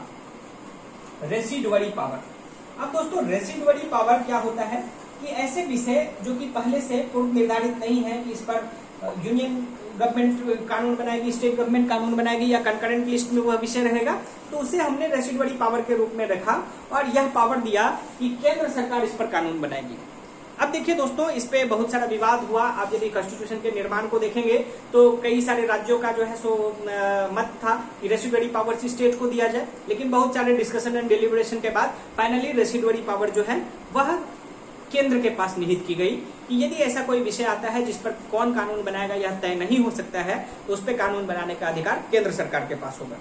रेसिडुअरी पावर। अब दोस्तों, रेसिडुअरी पावर क्या होता है कि ऐसे विषय जो कि पहले से पूर्व निर्धारित नहीं है कि इस पर यूनियन गवर्नमेंट कानून बनाएगी, स्टेट गवर्नमेंट कानून बनाएगी, या कंकरेंट लिस्ट में वह विषय रहेगा, तो उसे हमने रेसिडुअरी पावर के रूप में रखा और यह पावर दिया कि केंद्र सरकार इस पर कानून बनाएगी। अब देखिए दोस्तों, इस पे बहुत सारा विवाद हुआ। आप यदि कॉन्स्टिट्यूशन के निर्माण को देखेंगे तो कई सारे राज्यों का जो है सो मत था कि रेसिडुअरी पावर स्टेट को दिया जाए, लेकिन बहुत सारे डिस्कशन एंड डिलिब्रेशन के बाद फाइनली रेसिडुअरी पावर जो है वह केंद्र के पास निहित की गई कि यदि ऐसा कोई विषय आता है जिस पर कौन कानून बनाएगा यह तय नहीं हो सकता है, तो उस पर कानून बनाने का अधिकार केंद्र सरकार के पास होगा।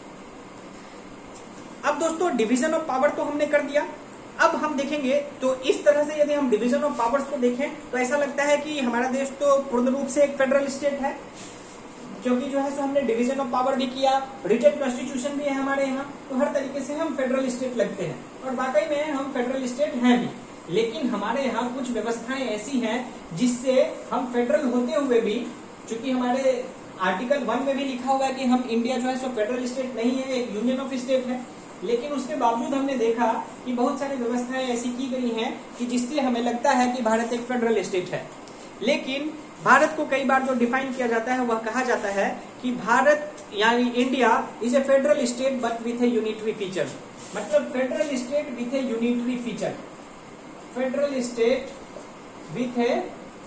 अब दोस्तों, डिवीजन ऑफ पावर तो हमने कर दिया। अब हम देखेंगे तो इस तरह से यदि हम डिवीजन ऑफ पावर्स को देखें तो ऐसा लगता है कि हमारा देश तो पूर्ण रूप से एक फेडरल स्टेट है, क्योंकि जो है सो हमने डिवीजन ऑफ पावर भी किया, रिटेन कॉन्स्टिट्यूशन भी है हमारे यहाँ, तो हर तरीके से हम फेडरल स्टेट लगते हैं और वाकई में हम फेडरल स्टेट हैं भी। लेकिन हमारे यहाँ कुछ व्यवस्थाएं ऐसी हैं जिससे हम फेडरल होते हुए भी, चूंकि हमारे आर्टिकल 1 में भी लिखा हुआ है कि हम इंडिया जो है सो फेडरल स्टेट नहीं है, एक यूनियन ऑफ स्टेट है, लेकिन उसके बावजूद हमने देखा कि बहुत सारी व्यवस्थाएं ऐसी की गई हैं कि जिससे हमें लगता है कि भारत एक फेडरल स्टेट है। लेकिन भारत को कई बार जो डिफाइन किया जाता है वह कहा जाता है कि भारत यानी India is a federal state but with a unitary feature, मतलब federal state with a unitary feature, federal state with a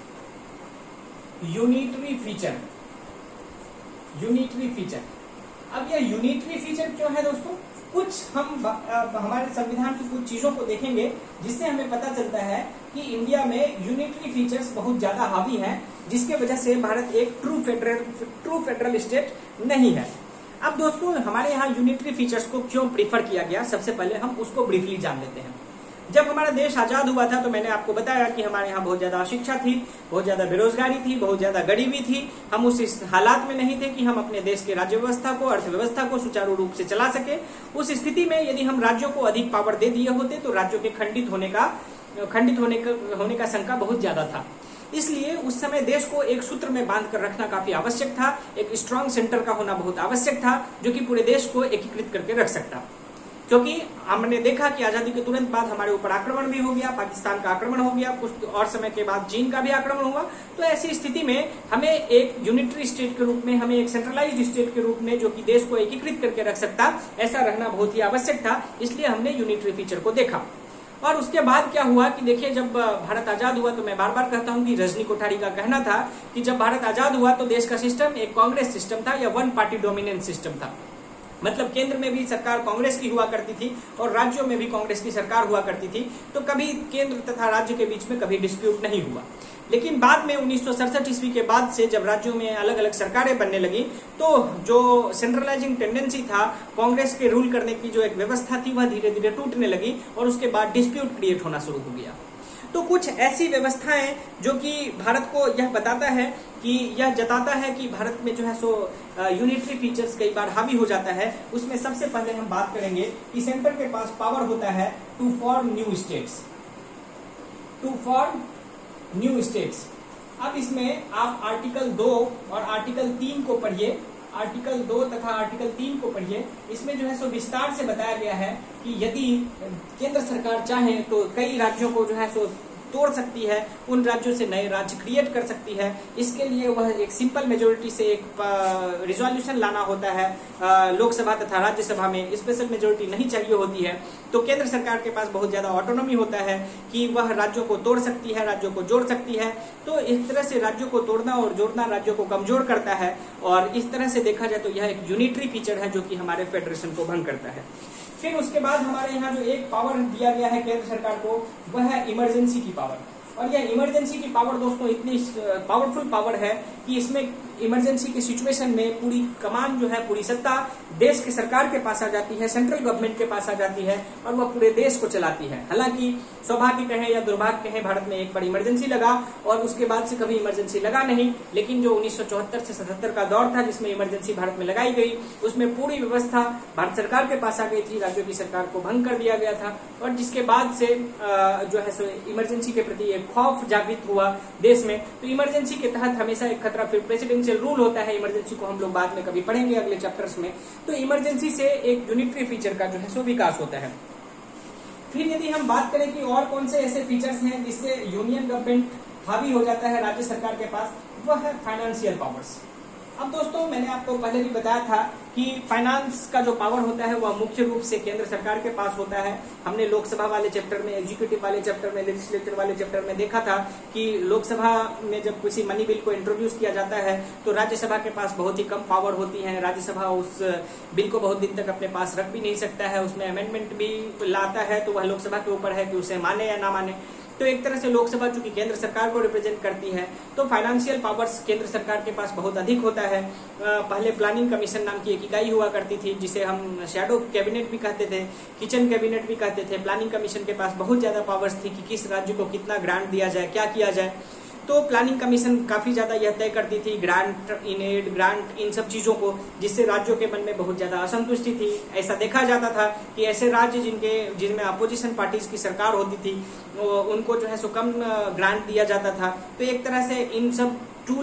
unitary feature, unitary feature. अब यह यूनिटरी फीचर क्यों है दोस्तों? कुछ हम हमारे संविधान की कुछ चीजों को देखेंगे जिससे हमें पता चलता है कि इंडिया में यूनिटरी फीचर्स बहुत ज्यादा हावी हैं, जिसके वजह से भारत एक ट्रू फेडरल स्टेट नहीं है। अब दोस्तों, हमारे यहाँ यूनिटरी फीचर्स को क्यों प्रीफर किया गया, सबसे पहले हम उसको ब्रीफली जान लेते हैं। जब हमारा देश आजाद हुआ था तो मैंने आपको बताया कि हमारे यहाँ बहुत ज्यादा अशिक्षा थी, बहुत ज्यादा बेरोजगारी थी, बहुत ज्यादा गरीबी थी। हम उस हालात में नहीं थे कि हम अपने देश के राज्य व्यवस्था को, अर्थव्यवस्था को सुचारू रूप से चला सके। उस स्थिति में यदि हम राज्यों को अधिक पावर दे दिए होते तो राज्यों के खंडित होने का शंका बहुत ज्यादा था। इसलिए उस समय देश को एक सूत्र में बांध कर रखना काफी आवश्यक था। एक स्ट्रांग सेंटर का होना बहुत आवश्यक था जो कि पूरे देश को एकीकृत करके रख सकता। क्योंकि हमने देखा कि आजादी के तुरंत बाद हमारे ऊपर आक्रमण भी हो गया, पाकिस्तान का आक्रमण हो गया, कुछ और समय के बाद चीन का भी आक्रमण हुआ। तो ऐसी स्थिति में हमें एक यूनिटरी स्टेट के रूप में, हमें एक सेंट्रलाइज्ड स्टेट के रूप में जो कि देश को एकीकृत करके रख सकता, ऐसा रहना बहुत ही आवश्यक था। इसलिए हमने यूनिटरी फीचर को देखा। और उसके बाद क्या हुआ कि देखिए, जब भारत आजाद हुआ तो मैं बार बार कहता हूं कि रजनी कोठारी का कहना था कि जब भारत आजाद हुआ तो देश का सिस्टम एक कांग्रेस सिस्टम था या वन पार्टी डोमिनेंस सिस्टम था। मतलब केंद्र में भी सरकार कांग्रेस की हुआ करती थी और राज्यों में भी कांग्रेस की सरकार हुआ करती थी। तो कभी केंद्र तथा राज्य के बीच में कभी डिस्प्यूट नहीं हुआ। लेकिन बाद में 1967 ईस्वी के बाद से जब राज्यों में अलग अलग सरकारें बनने लगी तो जो सेंट्रलाइजिंग टेंडेंसी था, कांग्रेस के रूल करने की जो एक व्यवस्था थी, वह धीरे धीरे टूटने लगी और उसके बाद डिस्प्यूट क्रिएट होना शुरू हो गया। तो कुछ ऐसी व्यवस्थाएं जो कि भारत को यह बताता है कि यह जताता है कि भारत में जो है सो यूनिटरी फीचर्स कई बार हावी हो जाता है। उसमें सबसे पहले हम बात करेंगे कि सेंटर के पास पावर होता है टू फॉर्म न्यू स्टेट्स। अब इसमें आप आर्टिकल 2 और आर्टिकल 3 को पढ़िए। आर्टिकल 2 तथा आर्टिकल 3 को पढ़िए। इसमें जो है सो विस्तार से बताया गया है कि यदि केंद्र सरकार चाहे तो कई राज्यों को जो है सो तोड़ सकती है, उन राज्यों से नए राज्य क्रिएट कर सकती है। इसके लिए वह एक सिंपल मेजोरिटी से एक रिजोल्यूशन लाना होता है। लोकसभा तथा राज्यसभा में स्पेशल मेजोरिटी नहीं चाहिए होती है। तो केंद्र सरकार के पास बहुत ज्यादा ऑटोनॉमी होता है कि वह राज्यों को तोड़ सकती है, राज्यों को जोड़ सकती है। तो इस तरह से राज्यों को तोड़ना और जोड़ना राज्यों को कमजोर करता है और इस तरह से देखा जाए तो यह एक यूनिटरी फीचर है जो कि हमारे फेडरेशन को भंग करता है। फिर उसके बाद हमारे यहाँ जो एक पावर दिया गया है केंद्र सरकार को, वह है इमरजेंसी की पावर। और यह इमरजेंसी की पावर दोस्तों इतनी पावरफुल पावर है कि इसमें इमरजेंसी की सिचुएशन में पूरी कमान जो है, पूरी सत्ता देश की सरकार के पास आ जाती है, सेंट्रल गवर्नमेंट के पास आ जाती है और वह पूरे देश को चलाती है। हालांकि सौभाग्य कहें या दुर्भाग्य कहें, भारत में एक बार इमरजेंसी लगा और उसके बाद से कभी इमरजेंसी लगा नहीं। लेकिन जो 1974 से 77 का दौर था जिसमें इमरजेंसी भारत में लगाई गई, उसमें पूरी व्यवस्था भारत सरकार के पास आ गई थी, राज्यों की सरकार को भंग कर दिया गया था। और जिसके बाद से जो है सो इमरजेंसी के प्रति एक खौफ जागृत हुआ देश में। तो इमरजेंसी के तहत हमेशा एक खतरा, फिर प्रेसिडेंशियल रूल होता है। इमरजेंसी को हम लोग बाद में कभी पढ़ेंगे अगले चैप्टर्स में। तो इमरजेंसी से एक यूनिटरी फीचर का जो है सो विकास होता है। फिर यदि हम बात करें कि और कौन से ऐसे फीचर्स हैं जिससे यूनियन गवर्नमेंट हावी हो जाता है राज्य सरकार के पास, वह है फाइनेंशियल पावर्स। अब दोस्तों मैंने आपको पहले भी बताया था कि फाइनेंस का जो पावर होता है वह मुख्य रूप से केंद्र सरकार के पास होता है। हमने लोकसभा वाले चैप्टर में, एग्जीक्यूटिव वाले चैप्टर में, लेजिस्लेचर वाले चैप्टर में देखा था कि लोकसभा में जब किसी मनी बिल को इंट्रोड्यूस किया जाता है तो राज्यसभा के पास बहुत ही कम पावर होती है। राज्यसभा उस बिल को बहुत दिन तक अपने पास रख भी नहीं सकता है, उसमें अमेंडमेंट भी लाता है तो वह लोकसभा के ऊपर है कि उसे माने या ना माने। तो एक तरह से लोकसभा चूंकि केंद्र सरकार को रिप्रेजेंट करती है तो फाइनेंशियल पावर्स केंद्र सरकार के पास बहुत अधिक होता है। पहले प्लानिंग कमीशन नाम की एक इकाई हुआ करती थी जिसे हम शैडो कैबिनेट भी कहते थे, किचन कैबिनेट भी कहते थे। प्लानिंग कमीशन के पास बहुत ज्यादा पावर्स थी कि किस राज्य को कितना ग्रांट दिया जाए, क्या किया जाए। तो प्लानिंग कमीशन काफी ज्यादा यह तय करती थी ग्रांट, इनएड, ग्रांट, इन सब चीजों को, जिससे राज्यों के मन में बहुत ज्यादा असंतुष्टि थी। ऐसा देखा जाता था कि ऐसे राज्य जिनमें अपोजिशन पार्टीज की सरकार होती थी उनको जो है सो कम ग्रांट दिया जाता था। तो एक तरह से इन सब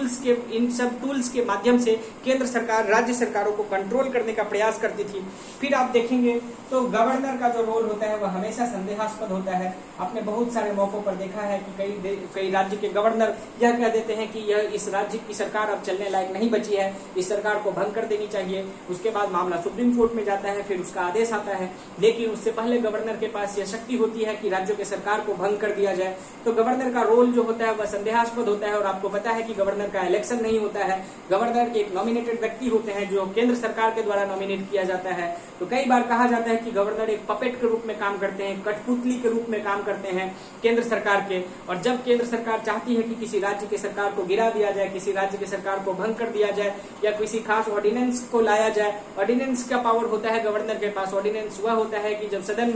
टूल्स के माध्यम से केंद्र सरकार राज्य सरकारों को कंट्रोल करने का प्रयास करती थी। फिर आप देखेंगे तो गवर्नर का जो रोल होता है वह हमेशा संदेहास्पद होता है। आपने बहुत सारे मौकों पर देखा है कि कई राज्य के गवर्नर यह कह देते हैं कि यह इस राज्य की सरकार अब चलने लायक नहीं बची है, इस सरकार को भंग कर देनी चाहिए। उसके बाद मामला सुप्रीम कोर्ट में जाता है, फिर उसका आदेश आता है। लेकिन उससे पहले गवर्नर के पास यह शक्ति होती है कि राज्यों के सरकार को भंग कर दिया जाए। तो गवर्नर का रोल जो होता है वह संदेहास्पद होता है और आपको पता है कि गवर्नर गवर्नर का इलेक्शन नहीं होता है। गवर्नर एक नॉमिनेटेड व्यक्ति होते हैं जो केंद्र सरकार के द्वारा नॉमिनेट किया जाता है। तो कई बार कहा जाता है कि गवर्नर एक पपेट के रूप में काम करते हैं, कठपुतली के रूप में काम करते हैं केंद्र सरकार के। और जब केंद्र सरकार चाहती है कि किसी राज्य की सरकार को गिरा दिया जाए, किसी राज्य की सरकार को भंग कर दिया जाए या किसी खास ऑर्डिनेंस को लाया जाए, ऑर्डिनेंस का पावर होता है गवर्नर के पास। ऑर्डिनेंस वह होता है कि जब सदन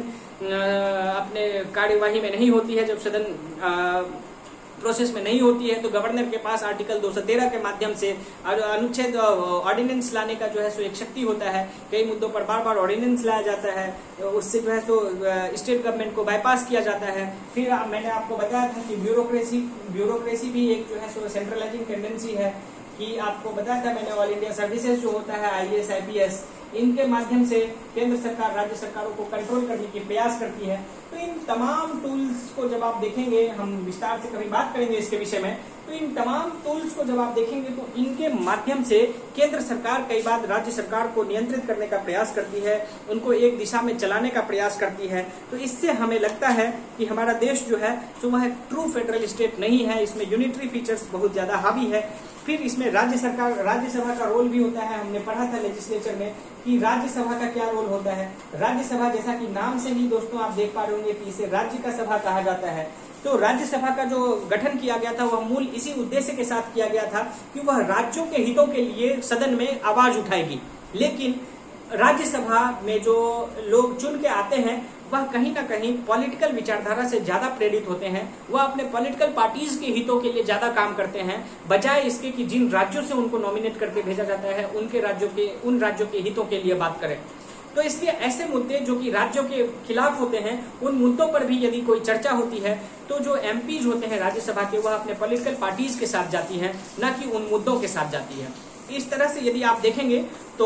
अपने कार्यवाही में नहीं होती है, जब सदन प्रोसेस में नहीं होती है, तो गवर्नर के पास आर्टिकल 213 के माध्यम से अनुच्छेद ऑर्डिनेंस लाने का जो है सो एक शक्ति होता है। कई मुद्दों पर बार बार ऑर्डिनेंस लाया जाता है, उससे जो है सो स्टेट गवर्नमेंट को बाईपास किया जाता है। फिर मैंने आपको बताया था कि ब्यूरोक्रेसी भी एक जो है सो सेंट्रलाइजिंग टेंडेंसी है, कि आपको बताया था मैंने, ऑल इंडिया सर्विसेज जो होता है, IAS IPS, इनके माध्यम से केंद्र सरकार राज्य सरकारों को कंट्रोल करने की प्रयास करती है। तो इन तमाम टूल्स को जब आप देखेंगे, हम विस्तार से कभी बात करेंगे इसके विषय में, तो इन तमाम टूल्स को जब आप देखेंगे तो इनके माध्यम से केंद्र सरकार कई बार राज्य सरकार को नियंत्रित करने का प्रयास करती है, उनको एक दिशा में चलाने का प्रयास करती है। तो इससे हमें लगता है कि हमारा देश जो है सो वह ट्रू फेडरल स्टेट नहीं है, इसमें यूनिटरी फीचर्स बहुत ज्यादा हावी है। फिर इसमें राज्यसभा का रोल भी होता है। हमने पढ़ा था लेजिस्लेचर में कि राज्यसभा का क्या रोल होता है। राज्यसभा, जैसा कि नाम से ही दोस्तों आप देख पा रहे होंगे कि इसे राज्य का सभा कहा जाता है। तो राज्यसभा का जो गठन किया गया था वह मूल इसी उद्देश्य के साथ किया गया था कि वह राज्यों के हितों के लिए सदन में आवाज उठाएगी। लेकिन राज्यसभा में जो लोग चुन के आते हैं वह कहीं ना कहीं पॉलिटिकल विचारधारा से ज्यादा प्रेरित होते हैं, वह अपने पॉलिटिकल पार्टीज के हितों के लिए ज्यादा काम करते हैं, बजाय इसके कि जिन राज्यों से उनको नॉमिनेट करके भेजा जाता है उन राज्यों के हितों के लिए बात करें। तो इसलिए ऐसे मुद्दे जो कि राज्यों के खिलाफ होते हैं, उन मुद्दों पर भी यदि कोई चर्चा होती है तो जो MPs होते हैं राज्यसभा के, वह अपने पॉलिटिकल पार्टीज के साथ जाती हैं, न कि उन मुद्दों के साथ जाती है। इस तरह से यदि आप देखेंगे तो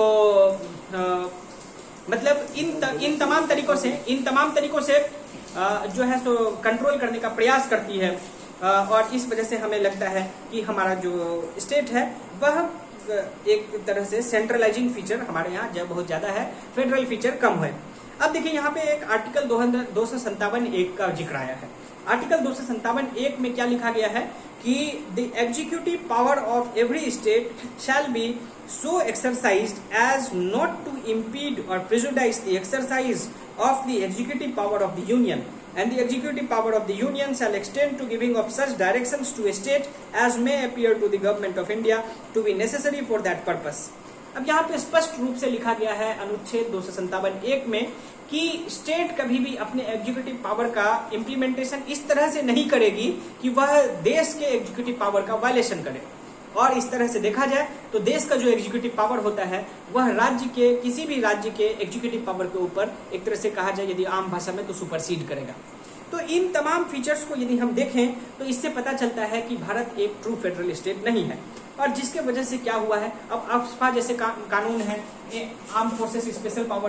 मतलब इन तमाम तरीकों से जो है सो कंट्रोल करने का प्रयास करती है। और इस वजह से हमें लगता है कि हमारा जो स्टेट है वह एक तरह से सेंट्रलाइजिंग फीचर हमारे यहाँ जो बहुत ज्यादा है, फेडरल फीचर कम है। अब देखिए यहाँ पे एक आर्टिकल 257(1) का जिक्र आया है। आर्टिकल 257(1) में क्या लिखा गया है कि the executive power of every state shall be so exercised as not to impede or prejudice the exercise of the executive power of the union, and the executive power of the union shall extend to giving of such directions to a state as may appear to the government of India to be necessary for that purpose। अब यहाँ पे स्पष्ट रूप से लिखा गया है अनुच्छेद 257(1) में कि स्टेट कभी भी अपने एग्जीक्यूटिव पावर का इम्प्लीमेंटेशन इस तरह से नहीं करेगी कि वह देश के एग्जीक्यूटिव पावर का वायलेशन करे। और इस तरह से देखा जाए तो देश का जो एग्जीक्यूटिव पावर होता है वह राज्य के किसी भी राज्य के एग्जीक्यूटिव पावर के ऊपर एक तरह से कहा जाए यदि आम भाषा में तो सुपरसीड करेगा। तो इन तमाम फीचर्स को यदि हम देखें तो इससे पता चलता है कि भारत एक ट्रू फेडरल स्टेट नहीं है। और जिसके वजह से क्या हुआ है, अब अफ्स्पा जैसे कानून है, arm forces special power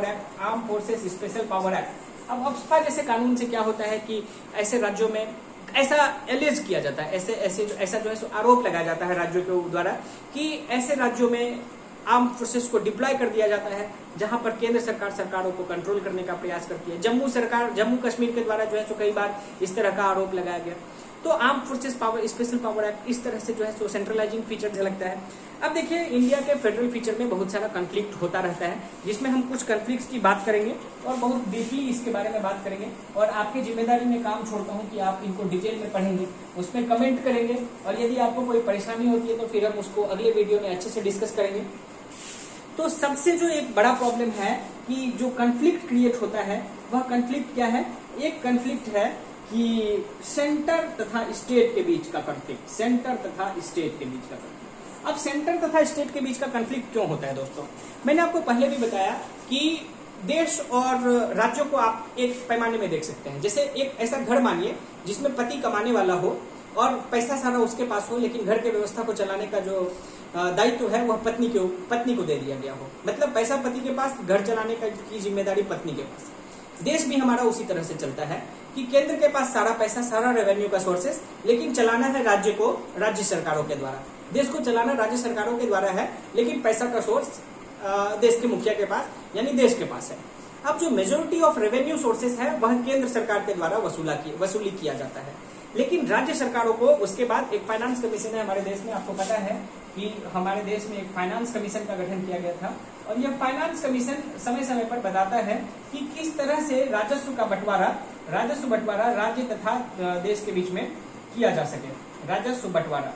act, अब अफ्स्पा जैसे कानून से क्या होता है कि ऐसे राज्यों में ऐसा एलिज किया जाता है, ऐसा जो है आरोप लगाया जाता है राज्यों के द्वारा कि ऐसे राज्यों में आर्म फोर्सेस को डिप्लॉय कर दिया जाता है जहां पर केंद्र सरकार सरकारों को कंट्रोल करने का प्रयास करती है। जम्मू कश्मीर के द्वारा जो है कई बार इस तरह का आरोप लगाया गया। तो arm forces power special power act इस तरह से जो है सेंट्रलाइजिंग फीचर झलकता है। अब देखिए इंडिया के फेडरल फीचर में बहुत सारा कॉन्फ्लिक्ट होता रहता है, जिसमें हम कुछ कॉन्फ्लिक्ट्स की बात करेंगे और बहुत डीपली इसके बारे में बात करेंगे। और आपकी जिम्मेदारी में काम छोड़ता हूं कि आप इनको डिटेल में पढ़ेंगे, उसमें कमेंट करेंगे, और यदि आपको कोई परेशानी होती है तो फिर हम उसको अगले वीडियो में अच्छे से डिस्कस करेंगे। तो सबसे जो एक बड़ा प्रॉब्लम है कि जो कॉन्फ्लिक्ट क्रिएट होता है वह कॉन्फ्लिक्ट क्या है, एक कॉन्फ्लिक्ट है कि सेंटर तथा स्टेट के बीच का कॉन्फ्लिक्ट, सेंटर तथा स्टेट के बीच का कॉन्फ्लिक्ट। अब सेंटर तथा स्टेट के बीच का कॉन्फ्लिक्ट क्यों होता है दोस्तों, मैंने आपको पहले भी बताया कि देश और राज्यों को आप एक पैमाने में देख सकते हैं। जैसे एक ऐसा घर मानिए जिसमें पति कमाने वाला हो और पैसा सारा उसके पास हो, लेकिन घर के व्यवस्था को चलाने का जो दायित्व है वह पत्नी को दे दिया गया हो। मतलब पैसा पति के पास, घर चलाने की जिम्मेदारी पत्नी के पास। देश भी हमारा उसी तरह से चलता है कि केंद्र के पास सारा पैसा, सारा रेवेन्यू का सोर्सेस, लेकिन चलाना है राज्य को राज्य सरकारों के द्वारा। देश को चलाना राज्य सरकारों के द्वारा है, लेकिन पैसा का सोर्स देश के मुखिया के पास यानी देश के पास है। अब जो मेजोरिटी ऑफ रेवेन्यू सोर्सेस है वह केंद्र सरकार के द्वारा वसूली किया जाता है, लेकिन राज्य सरकारों को उसके बाद एक फाइनेंस कमीशन है हमारे देश में। आपको पता है कि हमारे देश में एक फाइनेंस कमीशन का गठन किया गया था, और यह फाइनेंस कमीशन समय समय पर बताता है कि किस तरह से राजस्व बंटवारा राज्य तथा देश के बीच में किया जा सके, राजस्व बंटवारा।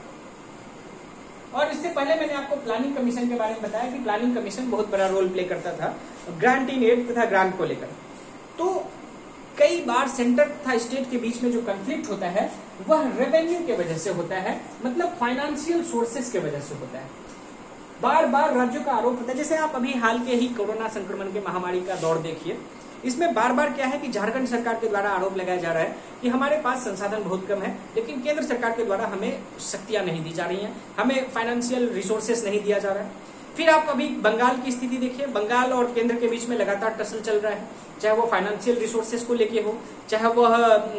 और इससे पहले मैंने आपको प्लानिंग कमीशन के बारे में बताया कि प्लानिंग कमीशन बहुत बड़ा रोल प्ले करता था ग्रांट इन एड तथा ग्रांट को लेकर। तो कई बार सेंटर तथा स्टेट के बीच में जो कॉन्फ्लिक्ट होता है वह रेवेन्यू के वजह से होता है, मतलब फाइनेंशियल सोर्सेस के वजह से होता है। बार बार राज्यों का आरोप होता है, जैसे आप अभी हाल के ही कोरोना संक्रमण के महामारी का दौर देखिए, इसमें बार बार क्या है कि झारखंड सरकार के द्वारा आरोप लगाया जा रहा है कि हमारे पास संसाधन बहुत कम है, लेकिन केंद्र सरकार के द्वारा हमें शक्तियां नहीं दी जा रही हैं, हमें फाइनेंशियल रिसोर्सेस नहीं दिया जा रहा है। फिर आप अभी बंगाल की स्थिति देखिए, बंगाल और केंद्र के बीच में लगातार टसल चल रहा है, चाहे वो फाइनेंशियल रिसोर्सेस को लेके हो, चाहे वह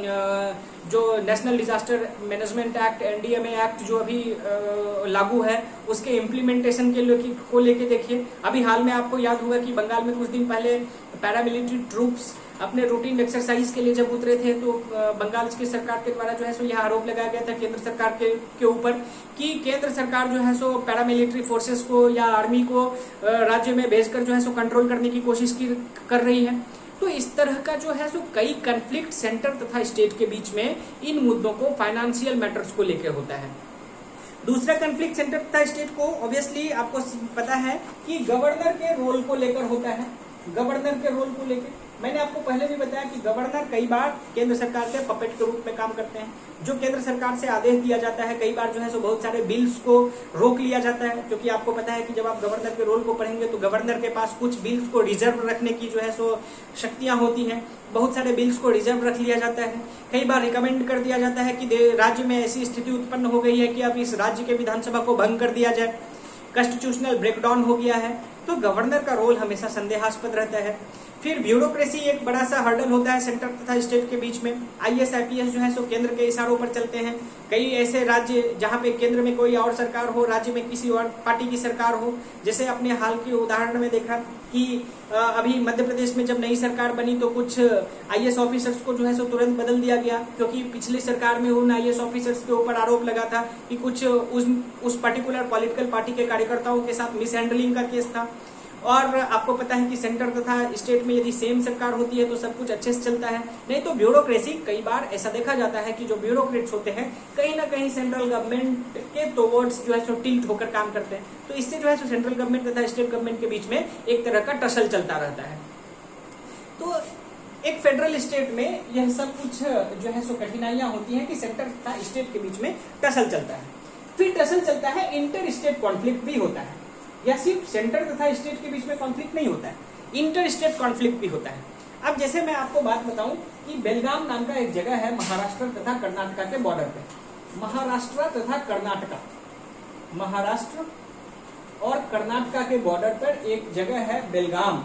जो national disaster management act NDMA act जो अभी लागू है उसके इम्प्लीमेंटेशन को लेके देखिए। अभी हाल में आपको याद होगा कि बंगाल में कुछ दिन पहले पैरामिलिट्री ट्रूप्स अपने रूटीन एक्सरसाइज के लिए जब उतरे थे तो बंगाल की सरकार के द्वारा जो है सो यह आरोप लगाया गया था केंद्र सरकार के ऊपर कि केंद्र सरकार जो है सो पैरामिलिट्री फोर्सेस को या आर्मी को राज्य में भेजकर जो है सो कंट्रोल करने की कोशिश कर रही है। तो इस तरह का जो है सो कई कॉन्फ्लिक्ट सेंटर तथा स्टेट के बीच में इन मुद्दों को फाइनेंशियल मैटर्स को लेकर होता है। दूसरा कॉन्फ्लिक्ट सेंटर तथा स्टेट को ऑब्वियसली आपको पता है कि गवर्नर के रोल को लेकर होता है। गवर्नर के रोल को लेकर मैंने आपको पहले भी बताया कि गवर्नर कई बार केंद्र सरकार के पपेट के रूप में काम करते हैं। जो केंद्र सरकार से आदेश दिया जाता है, कई बार जो है सो बहुत सारे बिल्स को रोक लिया जाता है, क्योंकि आपको पता है कि जब आप गवर्नर के रोल को पढ़ेंगे तो गवर्नर के पास कुछ बिल्स को रिजर्व रखने की जो है सो शक्तियां होती हैं। बहुत सारे बिल्स को रिजर्व रख लिया जाता है। कई बार रिकमेंड कर दिया जाता है कि राज्य में ऐसी स्थिति उत्पन्न हो गई है कि अब इस राज्य के विधानसभा को भंग कर दिया जाए, कॉन्स्टिट्यूशनल ब्रेकडाउन हो गया है। तो गवर्नर का रोल हमेशा संदेहास्पद रहता है। फिर ब्यूरोक्रेसी एक बड़ा सा हर्डल होता है सेंटर तथा स्टेट के बीच में। आईएएस आईपीएस जो है सो केंद्र के इशारों पर चलते हैं। कई ऐसे राज्य जहां पे केंद्र में कोई और सरकार हो, राज्य में किसी और पार्टी की सरकार हो, जैसे अपने हाल के उदाहरण में देखा कि अभी मध्य प्रदेश में जब नई सरकार बनी तो कुछ आईएएस ऑफिसर्स को जो है सो तुरंत बदल दिया गया, क्योंकि पिछली सरकार में उन आईएएस ऑफिसर्स के ऊपर आरोप लगा था कि कुछ उस पर्टिकुलर पॉलिटिकल पार्टी के कार्यकर्ताओं के साथ मिसहैंडलिंग का केस था। और आपको पता है कि सेंटर तथा स्टेट में यदि सेम सरकार होती है तो सब कुछ अच्छे से चलता है, नहीं तो ब्यूरोक्रेसी कई बार ऐसा देखा जाता है कि जो ब्यूरोक्रेट्स होते हैं कहीं ना कहीं सेंट्रल गवर्नमेंट के टुवर्ड्स जो है सो टिल्ट होकर काम करते हैं। तो इससे जो है सो सेंट्रल गवर्नमेंट तथा स्टेट गवर्नमेंट के बीच में एक तरह का टसल चलता रहता है। तो एक फेडरल स्टेट में यह सब कुछ जो है सो कठिनाइयां होती हैं कि सेंटर तथा स्टेट के बीच में टसल चलता है। फिर टसल चलता है, इंटर स्टेट कॉन्फ्लिक्ट भी होता है। या सिर्फ सेंटर तथा स्टेट के बीच में कॉन्फ्लिक्ट नहीं होता है, इंटर स्टेट कॉन्फ्लिक्ट भी होता है। अब जैसे मैं आपको बात बताऊं कि बेलगाम नाम का एक जगह है महाराष्ट्र तथा कर्नाटका के बॉर्डर पे। महाराष्ट्र तथा कर्नाटका, महाराष्ट्र और कर्नाटका के बॉर्डर पर एक जगह है बेलगाम।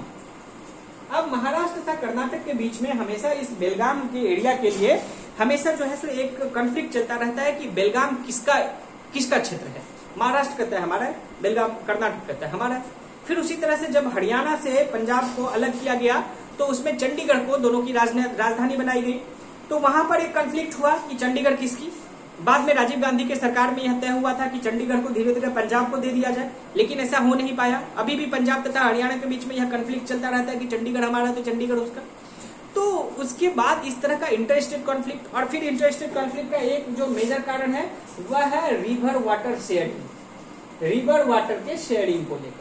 अब महाराष्ट्र तथा कर्नाटक के बीच में हमेशा इस बेलगाम के एरिया के लिए हमेशा जो है सो एक कॉन्फ्लिक्ट चलता रहता है कि बेलगाम किसका क्षेत्र है। महाराष्ट्र कहता है हमारा, बेलगाम कर्नाटक कहता है हमारा। फिर उसी तरह से जब हरियाणा से पंजाब को अलग किया गया तो उसमें चंडीगढ़ को दोनों की राजधानी बनाई गई। तो वहां पर एक कॉन्फ्लिक्ट हुआ कि चंडीगढ़ किसकी। बाद में राजीव गांधी के सरकार में यह तय हुआ था कि चंडीगढ़ को धीरे धीरे पंजाब को दे दिया जाए, लेकिन ऐसा हो नहीं पाया। अभी भी पंजाब तथा हरियाणा के बीच में यह कॉन्फ्लिक्ट चलता रहता है कि चंडीगढ़ हमारा तो चंडीगढ़ उसका। तो उसके बाद इस तरह का इंटर स्टेट कॉन्फ्लिक्ट, और फिर इंटर स्टेट कॉन्फ्लिक्ट का एक जो मेजर कारण है वह है river water sharing, river water के शेयरिंग को लेकर।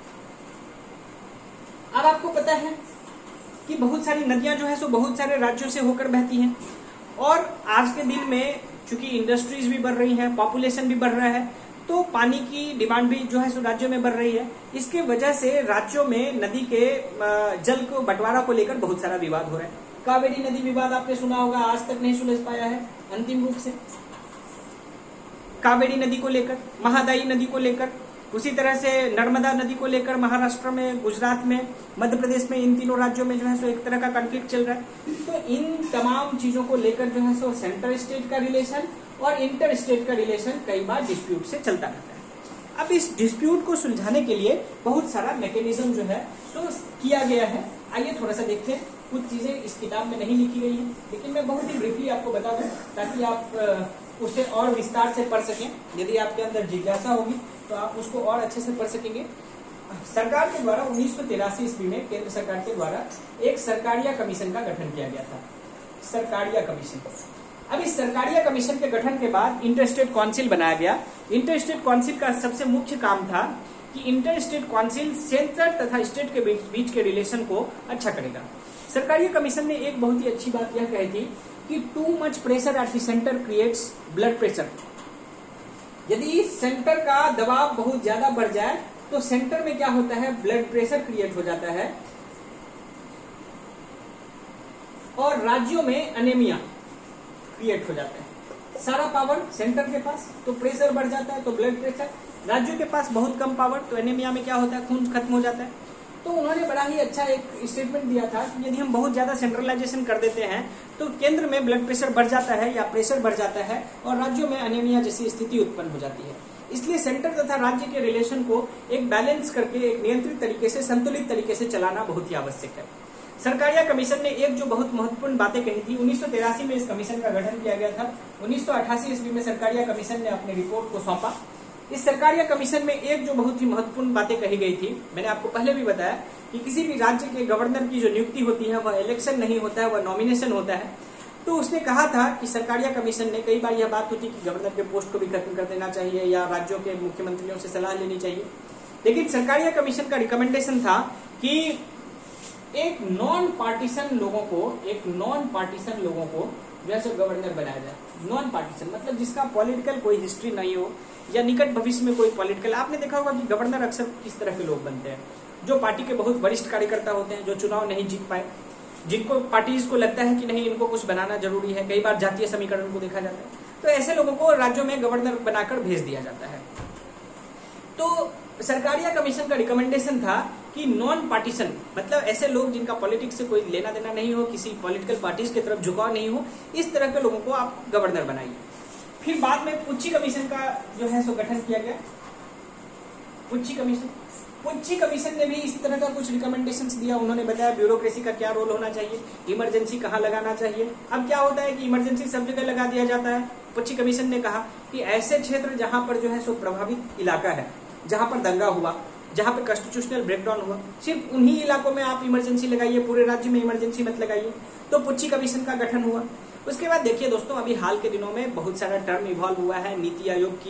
अब आपको पता है कि बहुत सारी नदियां जो है सो बहुत सारे राज्यों से होकर बहती हैं, और आज के दिन में चूंकि इंडस्ट्रीज भी बढ़ रही हैं, पॉपुलेशन भी बढ़ रहा है, तो पानी की डिमांड भी जो है सो राज्यों में बढ़ रही है। इसके वजह से राज्यों में नदी के जल को बंटवारा को लेकर बहुत सारा विवाद हो रहा है। कावेरी नदी विवाद आपने सुना होगा, आज तक नहीं सुलझ पाया है अंतिम रूप से। कावेरी नदी को लेकर, महादायी नदी को लेकर, उसी तरह से नर्मदा नदी को लेकर महाराष्ट्र में, गुजरात में, मध्य प्रदेश में, इन तीनों राज्यों में जो है सो एक तरह का कॉन्फ्लिक्ट चल रहा है। तो इन तमाम चीजों को लेकर जो है सो सेंटर स्टेट का रिलेशन और इंटर स्टेट का रिलेशन कई बार डिस्प्यूट से चलता रहता है। अब इस डिस्प्यूट को सुलझाने के लिए बहुत सारा मैकेनिज्म जो है सो किया गया है। आइए थोड़ा सा देखते हैं। कुछ चीजें इस किताब में नहीं लिखी गई है, लेकिन मैं बहुत ही ब्रीफली आपको बता दूं ताकि आप उसे और विस्तार से पढ़ सकें। यदि आपके अंदर जिज्ञासा होगी तो आप उसको और अच्छे से पढ़ सकेंगे। सरकार के द्वारा 1983 ईस्वी में केंद्र सरकार के द्वारा एक सरकारिया कमीशन का गठन किया गया था, सरकारिया कमीशन। अब इस सरकारिया कमीशन के गठन के बाद इंटर स्टेट काउंसिल बनाया गया। इंटर स्टेट काउंसिल का सबसे मुख्य काम था कि इंटर स्टेट काउंसिल सेंट्रल तथा स्टेट के बीच के रिलेशन को अच्छा करेगा। सरकारिया कमीशन ने एक बहुत ही अच्छी बात यह कही थी कि too much pressure at the centre creates blood pressure. यदि सेंटर का दबाव बहुत ज्यादा बढ़ जाए तो सेंटर में क्या होता है, ब्लड प्रेशर क्रिएट हो जाता है और राज्यों में अनेमिया क्रिएट हो जाता है। सारा पावर सेंटर के पास तो प्रेशर बढ़ जाता है, तो ब्लड प्रेशर। राज्यों के पास बहुत कम पावर तो एनीमिया में क्या होता है, खून खत्म हो जाता है। तो उन्होंने बड़ा ही अच्छा एक स्टेटमेंट दिया था कि यदि हम बहुत ज्यादा सेंट्रलाइजेशन कर देते हैं तो केंद्र में ब्लड प्रेशर बढ़ जाता है या प्रेशर बढ़ जाता है और राज्यों में एनीमिया जैसी स्थिति उत्पन्न हो जाती है। इसलिए सेंटर तथा राज्य के रिलेशन को एक बैलेंस करके, एक नियंत्रित तरीके से, संतुलित तरीके से चलाना बहुत ही आवश्यक है। सरकारिया कमीशन ने एक जो बहुत महत्वपूर्ण बातें कही थी, 1983 में इस कमीशन का गठन किया गया था। 1988 ईस्वी में सरकारिया कमीशन ने अपनी रिपोर्ट को सौंपा। इस सरकारिया कमीशन में एक जो बहुत ही महत्वपूर्ण बातें कही गई थी, मैंने आपको पहले भी बताया कि किसी भी राज्य के गवर्नर की जो नियुक्ति होती है वह इलेक्शन नहीं होता है, वह नॉमिनेशन होता है। तो उसने कहा था कि सरकारिया कमीशन ने, कई बार यह बात होती कि गवर्नर के पोस्ट को भी खत्म कर देना चाहिए या राज्यों के मुख्यमंत्रियों से सलाह लेनी चाहिए, लेकिन सरकारिया कमीशन का रिकमेंडेशन था कि एक नॉन पार्टीशन लोगों को जैसे गवर्नर बनाया जाए। नॉन पार्टीशन मतलब जिसका पॉलिटिकल कोई हिस्ट्री नहीं हो या निकट भविष्य में कोई पॉलिटिकल। आपने देखा होगा कि गवर्नर अक्सर किस तरह के लोग बनते हैं, जो पार्टी के बहुत वरिष्ठ कार्यकर्ता होते हैं, जो चुनाव नहीं जीत पाए, जिनको पार्टीज को लगता है कि नहीं इनको कुछ बनाना जरूरी है। कई बार जातीय समीकरण को देखा जाता है, तो ऐसे लोगों को राज्यों में गवर्नर बनाकर भेज दिया जाता है। तो सरकारिया कमीशन का रिकमेंडेशन था कि नॉन पार्टीशन मतलब ऐसे लोग जिनका पॉलिटिक्स से कोई लेना देना नहीं हो, किसी पॉलिटिकल पार्टीज की तरफ झुकाव नहीं हो, इस तरह के लोगों को आप गवर्नर बनाइए। फिर बाद में पुच्ची कमीशन का जो है सो गठन किया गया। पुच्ची कमीशन ने भी इस तरह का कुछ रिकमेंडेशंस दिया। उन्होंने बताया ब्यूरोक्रेसी का क्या रोल होना चाहिए, इमरजेंसी कहाँ लगाना चाहिए। अब क्या होता है कि इमरजेंसी सब जगह लगा दिया जाता है। पुच्ची कमीशन ने कहा कि ऐसे क्षेत्र जहां पर जो है सो प्रभावित इलाका है, जहां पर दंगा हुआ, जहां पर कॉन्स्टिट्यूशनल ब्रेकडाउन हुआ, सिर्फ उन्हीं इलाकों में आप इमरजेंसी लगाइए, पूरे राज्य में इमरजेंसी मत लगाइए। तो पुच्ची कमीशन का गठन हुआ। उसके बाद देखिए दोस्तों, अभी हाल के दिनों में बहुत सारा टर्म इवॉल्व हुआ है। नीति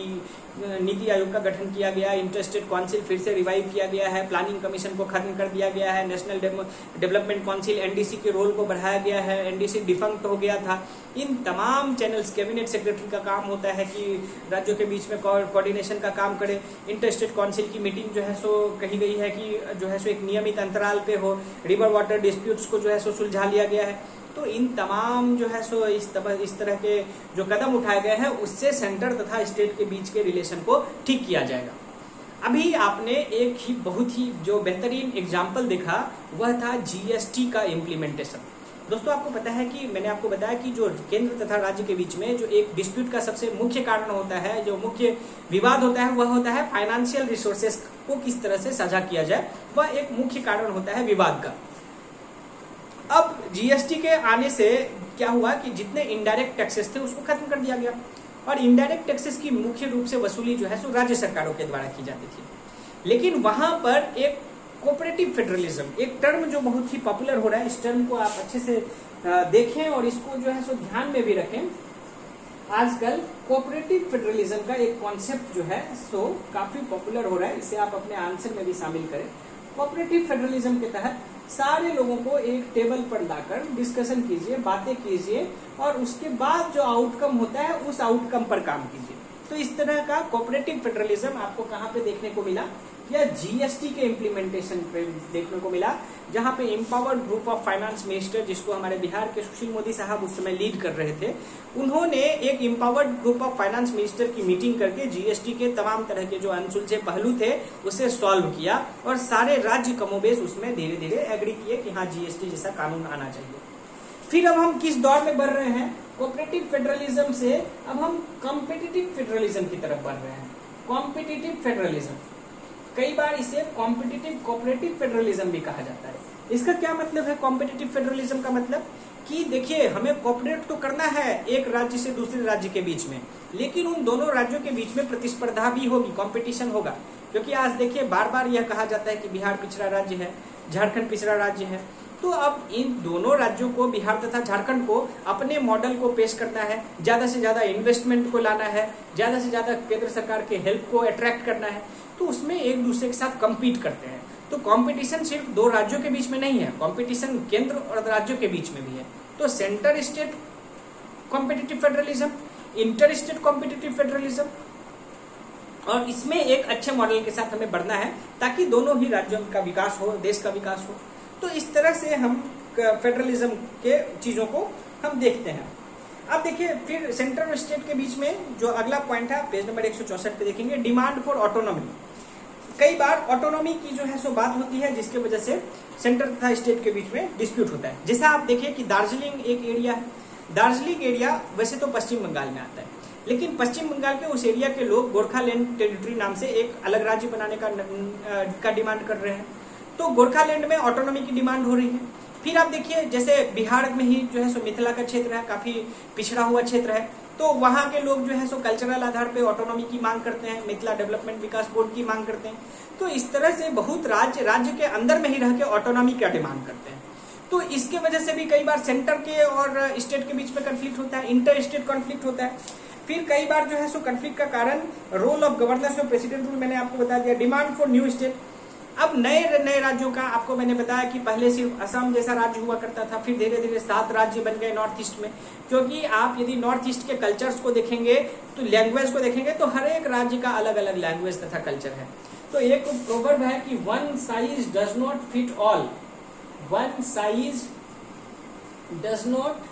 आयोग का गठन किया गया, इंटर स्टेट काउंसिल फिर से रिवाइव किया गया है, प्लानिंग कमीशन को खत्म कर दिया गया है, नेशनल डेवलपमेंट काउंसिल एनडीसी के रोल को बढ़ाया गया है, एनडीसी डिफंक्ट हो गया था। इन तमाम चैनल्स, कैबिनेट सेक्रेटरी का काम होता है कि राज्यों के बीच में कोऑर्डिनेशन का काम करे। इंटर स्टेट काउंसिल की मीटिंग जो है सो कही गई है कि जो है सो एक नियमित अंतराल पे हो। रिवर वाटर डिस्प्यूट्स को जो है सो सुलझा लिया गया है। तो इन तमाम जो है सो इस तरह के जो कदम उठाए गए हैं उससे सेंटर तथा स्टेट के बीच के रिलेशन को ठीक किया जाएगा। अभी आपने एक ही बहुत ही जो बेहतरीन एग्जाम्पल देखा, वह था जीएसटी का इम्प्लीमेंटेशन। दोस्तों आपको पता है कि मैंने आपको बताया कि जो केंद्र तथा राज्य के बीच में जो एक डिस्प्यूट का सबसे मुख्य कारण होता है, जो मुख्य विवाद होता है, वह होता है फाइनेंशियल रिसोर्सेस को किस तरह से साझा किया जाए। वह एक मुख्य कारण होता है विवाद का। अब जीएसटी के आने से क्या हुआ कि जितने इनडायरेक्ट टैक्सेस थे उसको खत्म कर दिया गया और इनडायरेक्ट टैक्सेस की मुख्य रूप से वसूली जो है सो राज्य सरकारों के द्वारा की जाती थी। लेकिन वहां पर एक कोऑपरेटिव फेडरलिज्म, एक टर्म जो बहुत ही पॉपुलर हो रहा है, इस टर्म को आप अच्छे से देखें और इसको जो है सो ध्यान में भी रखें। आजकल कोऑपरेटिव फेडरलिज्म का एक कॉन्सेप्ट जो है सो काफी पॉपुलर हो रहा है, इसे आप अपने आंसर में भी शामिल करें। कोऑपरेटिव फेडरलिज्म के तहत सारे लोगों को एक टेबल पर लाकर डिस्कशन कीजिए, बातें कीजिए और उसके बाद जो आउटकम होता है उस आउटकम पर काम कीजिए। तो इस तरह का कोऑपरेटिव फेडरलिज्म आपको कहां पे देखने को मिला? या जीएसटी के इम्प्लीमेंटेशन पे देखने को मिला, जहां पे empowered group of finance minister, जिसको हमारे बिहार के सुशील मोदी साहब उस समय लीड कर रहे थे, उन्होंने एक empowered group of finance minister की मीटिंग करके जीएसटी के तमाम तरह के जो अनसुलझे पहलू थे उसे सॉल्व किया और सारे राज्य कमोबेश उसमें धीरे धीरे एग्री किए कि हाँ जीएसटी जैसा कानून आना चाहिए। फिर अब हम किस दौर में बढ़ रहे हैं? कोऑपरेटिव फेडरलिज्म से अब हम कॉम्पिटिटिव फेडरलिज्म की तरफ बढ़ रहे हैं। कॉम्पिटिटिव फेडरलिज्म, कई बार इसे कॉम्पिटिटिव कोऑपरेटिव फेडरलिज्म भी कहा जाता है। इसका क्या मतलब है कॉम्पिटिटिव फेडरलिज्म का मतलब कि देखिए हमें कोऑपरेट तो करना है एक राज्य से दूसरे राज्य के बीच में, लेकिन उन दोनों राज्यों के बीच में प्रतिस्पर्धा भी होगी, कंपटीशन होगा। क्योंकि आज देखिए बार बार यह कहा जाता है कि बिहार पिछड़ा राज्य है, झारखंड पिछड़ा राज्य है, तो अब इन दोनों राज्यों को, बिहार तथा झारखंड को, अपने मॉडल को पेश करना है, ज्यादा से ज्यादा इन्वेस्टमेंट को लाना है, ज्यादा से ज्यादा केंद्र सरकार के हेल्प को अट्रैक्ट करना है, तो उसमें एक दूसरे के साथ कम्पीट करते हैं। तो कंपटीशन सिर्फ दो राज्यों के बीच में नहीं है, कंपटीशन केंद्र और राज्यों के बीच में भी है। तो centre state competitive federalism, inter state competitive federalism, और इसमें एक अच्छे मॉडल के साथ हमें बढ़ना है ताकि दोनों ही राज्यों का विकास हो, देश का विकास हो। तो इस तरह से हम फेडरलिज्म के चीजों को हम देखते हैं। अब देखिए फिर सेंटर और स्टेट के बीच में जो अगला पॉइंट है, पेज नंबर 164 पे देखेंगे, डिमांड फॉर ऑटोनॉमी। कई बार ऑटोनॉमी की जो है सो बात होती है, जिसके वजह से सेंटर तथा स्टेट के बीच में डिस्प्यूट होता है। जैसा आप देखिए कि दार्जिलिंग एक एरिया है, दार्जिलिंग एरिया वैसे तो पश्चिम बंगाल में आता है, लेकिन पश्चिम बंगाल के उस एरिया के लोग गोरखालैंड टेरिटरी नाम से एक अलग राज्य बनाने का डिमांड कर रहे हैं। तो गोरखालैंड में ऑटोनॉमी की डिमांड हो रही है। फिर आप देखिए जैसे बिहार में ही जो है सो मिथिला का क्षेत्र है, काफी पिछड़ा हुआ क्षेत्र है, तो वहां के लोग जो है सो कल्चरल आधार पे ऑटोनॉमी की मांग करते हैं, मिथिला डेवलपमेंट विकास बोर्ड की मांग करते हैं। तो इस तरह से बहुत राज्य के अंदर में ही रह के ऑटोनॉमी का डिमांड करते हैं। तो इसके वजह से भी कई बार सेंटर के और स्टेट के बीच में कंफ्लिक्ट होता है, इंटर स्टेट कॉन्फ्लिक्ट होता है। फिर कई बार जो है सो कंफ्लिक्ट का कारण रोल ऑफ गवर्नेंस और प्रेसिडेंट रूल, मैंने आपको बता दिया। डिमांड फॉर न्यू स्टेट, अब नए राज्यों का आपको मैंने बताया कि पहले सिर्फ असम जैसा राज्य हुआ करता था, फिर धीरे धीरे 7 राज्य बन गए नॉर्थ ईस्ट में। क्योंकि आप यदि नॉर्थ ईस्ट के कल्चर्स को देखेंगे, तो लैंग्वेज को देखेंगे, तो हर एक राज्य का अलग अलग लैंग्वेज तथा कल्चर है। तो एक प्रोवर्ब है कि one size does not fit all, one size does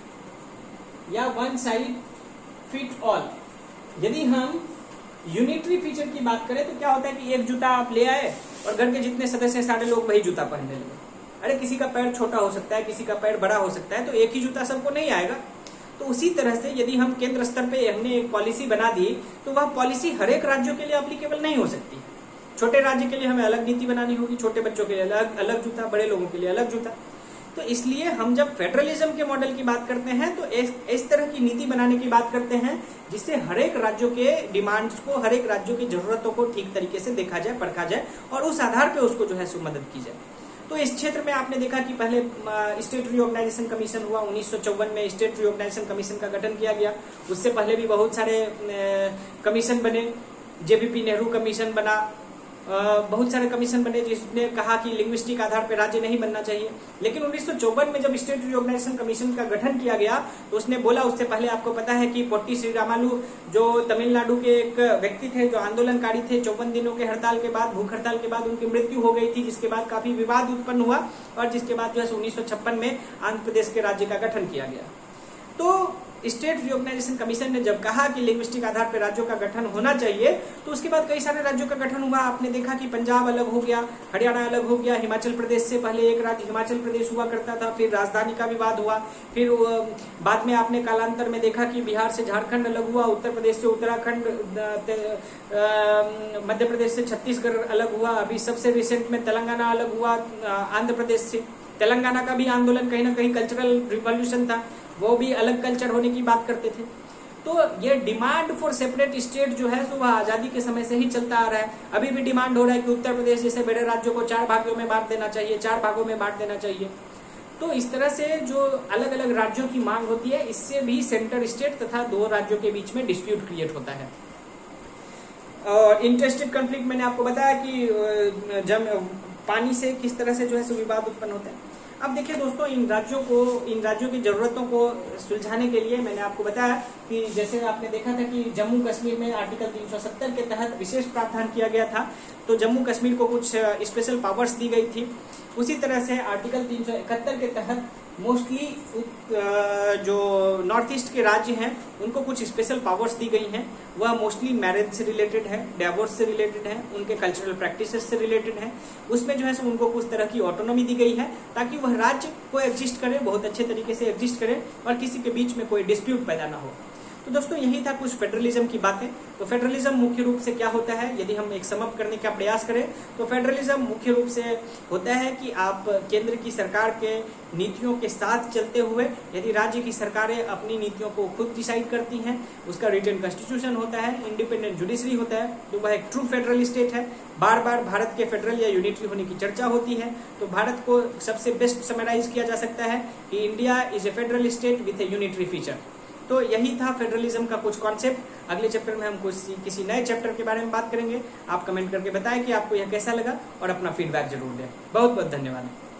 not या वन साइज फिट ऑल। यदि हम यूनिटरी फीचर की बात करें तो क्या होता है कि एक जूता आप ले आए और घर के जितने सदस्य हैं सारे लोग वही जूता पहनने लगे। अरे किसी का पैर छोटा हो सकता है, किसी का पैर बड़ा हो सकता है, तो एक ही जूता सबको नहीं आएगा। तो उसी तरह से यदि हम केंद्र स्तर पे हमने एक पॉलिसी बना दी, तो वह पॉलिसी हर एक राज्यों के लिए एप्लीकेबल नहीं हो सकती। छोटे राज्य के लिए हमें अलग नीति बनानी होगी, छोटे बच्चों के लिए अलग जूता, बड़े लोगों के लिए अलग जूता। तो इसलिए हम जब फेडरलिज्म के मॉडल की बात करते हैं तो इस तरह की नीति बनाने की बात करते हैं जिससे हर एक राज्यों के डिमांड्स को, हर एक राज्यों की जरूरतों को ठीक तरीके से देखा जाए, परखा जाए और उस आधार पे उसको जो है सो मदद की जाए। तो इस क्षेत्र में आपने देखा कि पहले स्टेट रिऑर्गेनाइजेशन कमीशन हुआ, 1954 में स्टेट रिऑर्गेनाइजेशन कमीशन का गठन किया गया। उससे पहले भी बहुत सारे कमीशन बने, जेबीपी नेहरू कमीशन बना, बहुत सारे कमीशन बने जिसने कहा कि लिंग्विस्टिक आधार पर राज्य नहीं बनना चाहिए। लेकिन 1954 में जब स्टेट रिऑर्गेनाइजेशन कमीशन का गठन किया गया तो उसने बोला, उससे पहले आपको पता है कि पोट्टी श्रीरामालू जो तमिलनाडु के एक व्यक्ति थे, जो आंदोलनकारी थे, 54 दिनों के हड़ताल के बाद, भूख हड़ताल के बाद उनकी मृत्यु हो गई थी, जिसके बाद काफी विवाद उत्पन्न हुआ और जिसके बाद जो है 1956 में आंध्र प्रदेश के राज्य का गठन किया गया। तो स्टेट रिऑर्गेनाइजेशन कमीशन ने जब कहा कि लिंग्विस्टिक आधार पर राज्यों का गठन होना चाहिए, तो उसके बाद कई सारे राज्यों का गठन हुआ। आपने देखा कि पंजाब अलग हो गया, हरियाणा अलग हो गया, हिमाचल प्रदेश से पहले एक राज्य हिमाचल प्रदेश हुआ करता था, फिर राजधानी का विवाद हुआ, फिर बाद में आपने कालांतर में देखा कि बिहार से झारखंड अलग हुआ, उत्तर प्रदेश से उत्तराखंड, मध्य प्रदेश से छत्तीसगढ़ अलग हुआ, अभी सबसे रिसेंट में तेलंगाना अलग हुआ आंध्र प्रदेश से। तेलंगाना का भी आंदोलन कहीं ना कहीं कल्चरल रिवॉल्यूशन था, वो भी अलग कल्चर होने की बात करते थे। तो ये डिमांड फॉर सेपरेट स्टेट जो है सो वह आजादी के समय से ही चलता आ रहा है। अभी भी डिमांड हो रहा है कि उत्तर प्रदेश जैसे बड़े राज्यों को 4 भागों में बांट देना चाहिए, 4 भागों में बांट देना चाहिए। तो इस तरह से जो अलग अलग राज्यों की मांग होती है, इससे भी सेंटर स्टेट तथा 2 राज्यों के बीच में डिस्प्यूट क्रिएट होता है। और इंटरस्टेट कॉन्फ्लिक्ट मैंने आपको बताया कि पानी से किस तरह से जो है सो विवाद उत्पन्न होता है। अब देखिए दोस्तों, इन राज्यों की जरूरतों को सुलझाने के लिए मैंने आपको बताया कि जैसे आपने देखा था कि जम्मू कश्मीर में आर्टिकल 370 के तहत विशेष प्रावधान किया गया था, तो जम्मू कश्मीर को कुछ स्पेशल पावर्स दी गई थी। उसी तरह से आर्टिकल 371 के तहत मोस्टली जो नॉर्थ ईस्ट के राज्य हैं उनको कुछ स्पेशल पावर्स दी गई हैं। वह मोस्टली मैरिज से रिलेटेड है, डिवोर्स से रिलेटेड है, उनके कल्चरल प्रैक्टिसेस से रिलेटेड है। उसमें जो है सो उनको कुछ तरह की ऑटोनॉमी दी गई है ताकि वह राज्य को एग्जिस्ट करे, बहुत अच्छे तरीके से एग्जिस्ट करे और किसी के बीच में कोई डिस्प्यूट पैदा ना हो। तो दोस्तों यही था कुछ फेडरलिज्म की बातें। तो फेडरलिज्म मुख्य रूप से क्या होता है, यदि हम एक समअप करने का प्रयास करें तो फेडरलिज्म मुख्य रूप से होता है कि आप केंद्र की सरकार के नीतियों के साथ चलते हुए यदि राज्य की सरकारें अपनी नीतियों को खुद डिसाइड करती हैं, उसका रिटन कॉन्स्टिट्यूशन होता है, इंडिपेंडेंट जुडिशरी होता है, तो वह एक ट्रू फेडरल स्टेट है। बार बार भारत के फेडरल या यूनिटरी होने की चर्चा होती है। तो भारत को सबसे बेस्ट समराइज किया जा सकता है कि India is a federal state with a unitary feature. तो यही था फेडरलिज्म का कुछ कॉन्सेप्ट। अगले चैप्टर में हम किसी नए चैप्टर के बारे में बात करेंगे। आप कमेंट करके बताएं कि आपको यह कैसा लगा और अपना फीडबैक जरूर दें। बहुत बहुत धन्यवाद।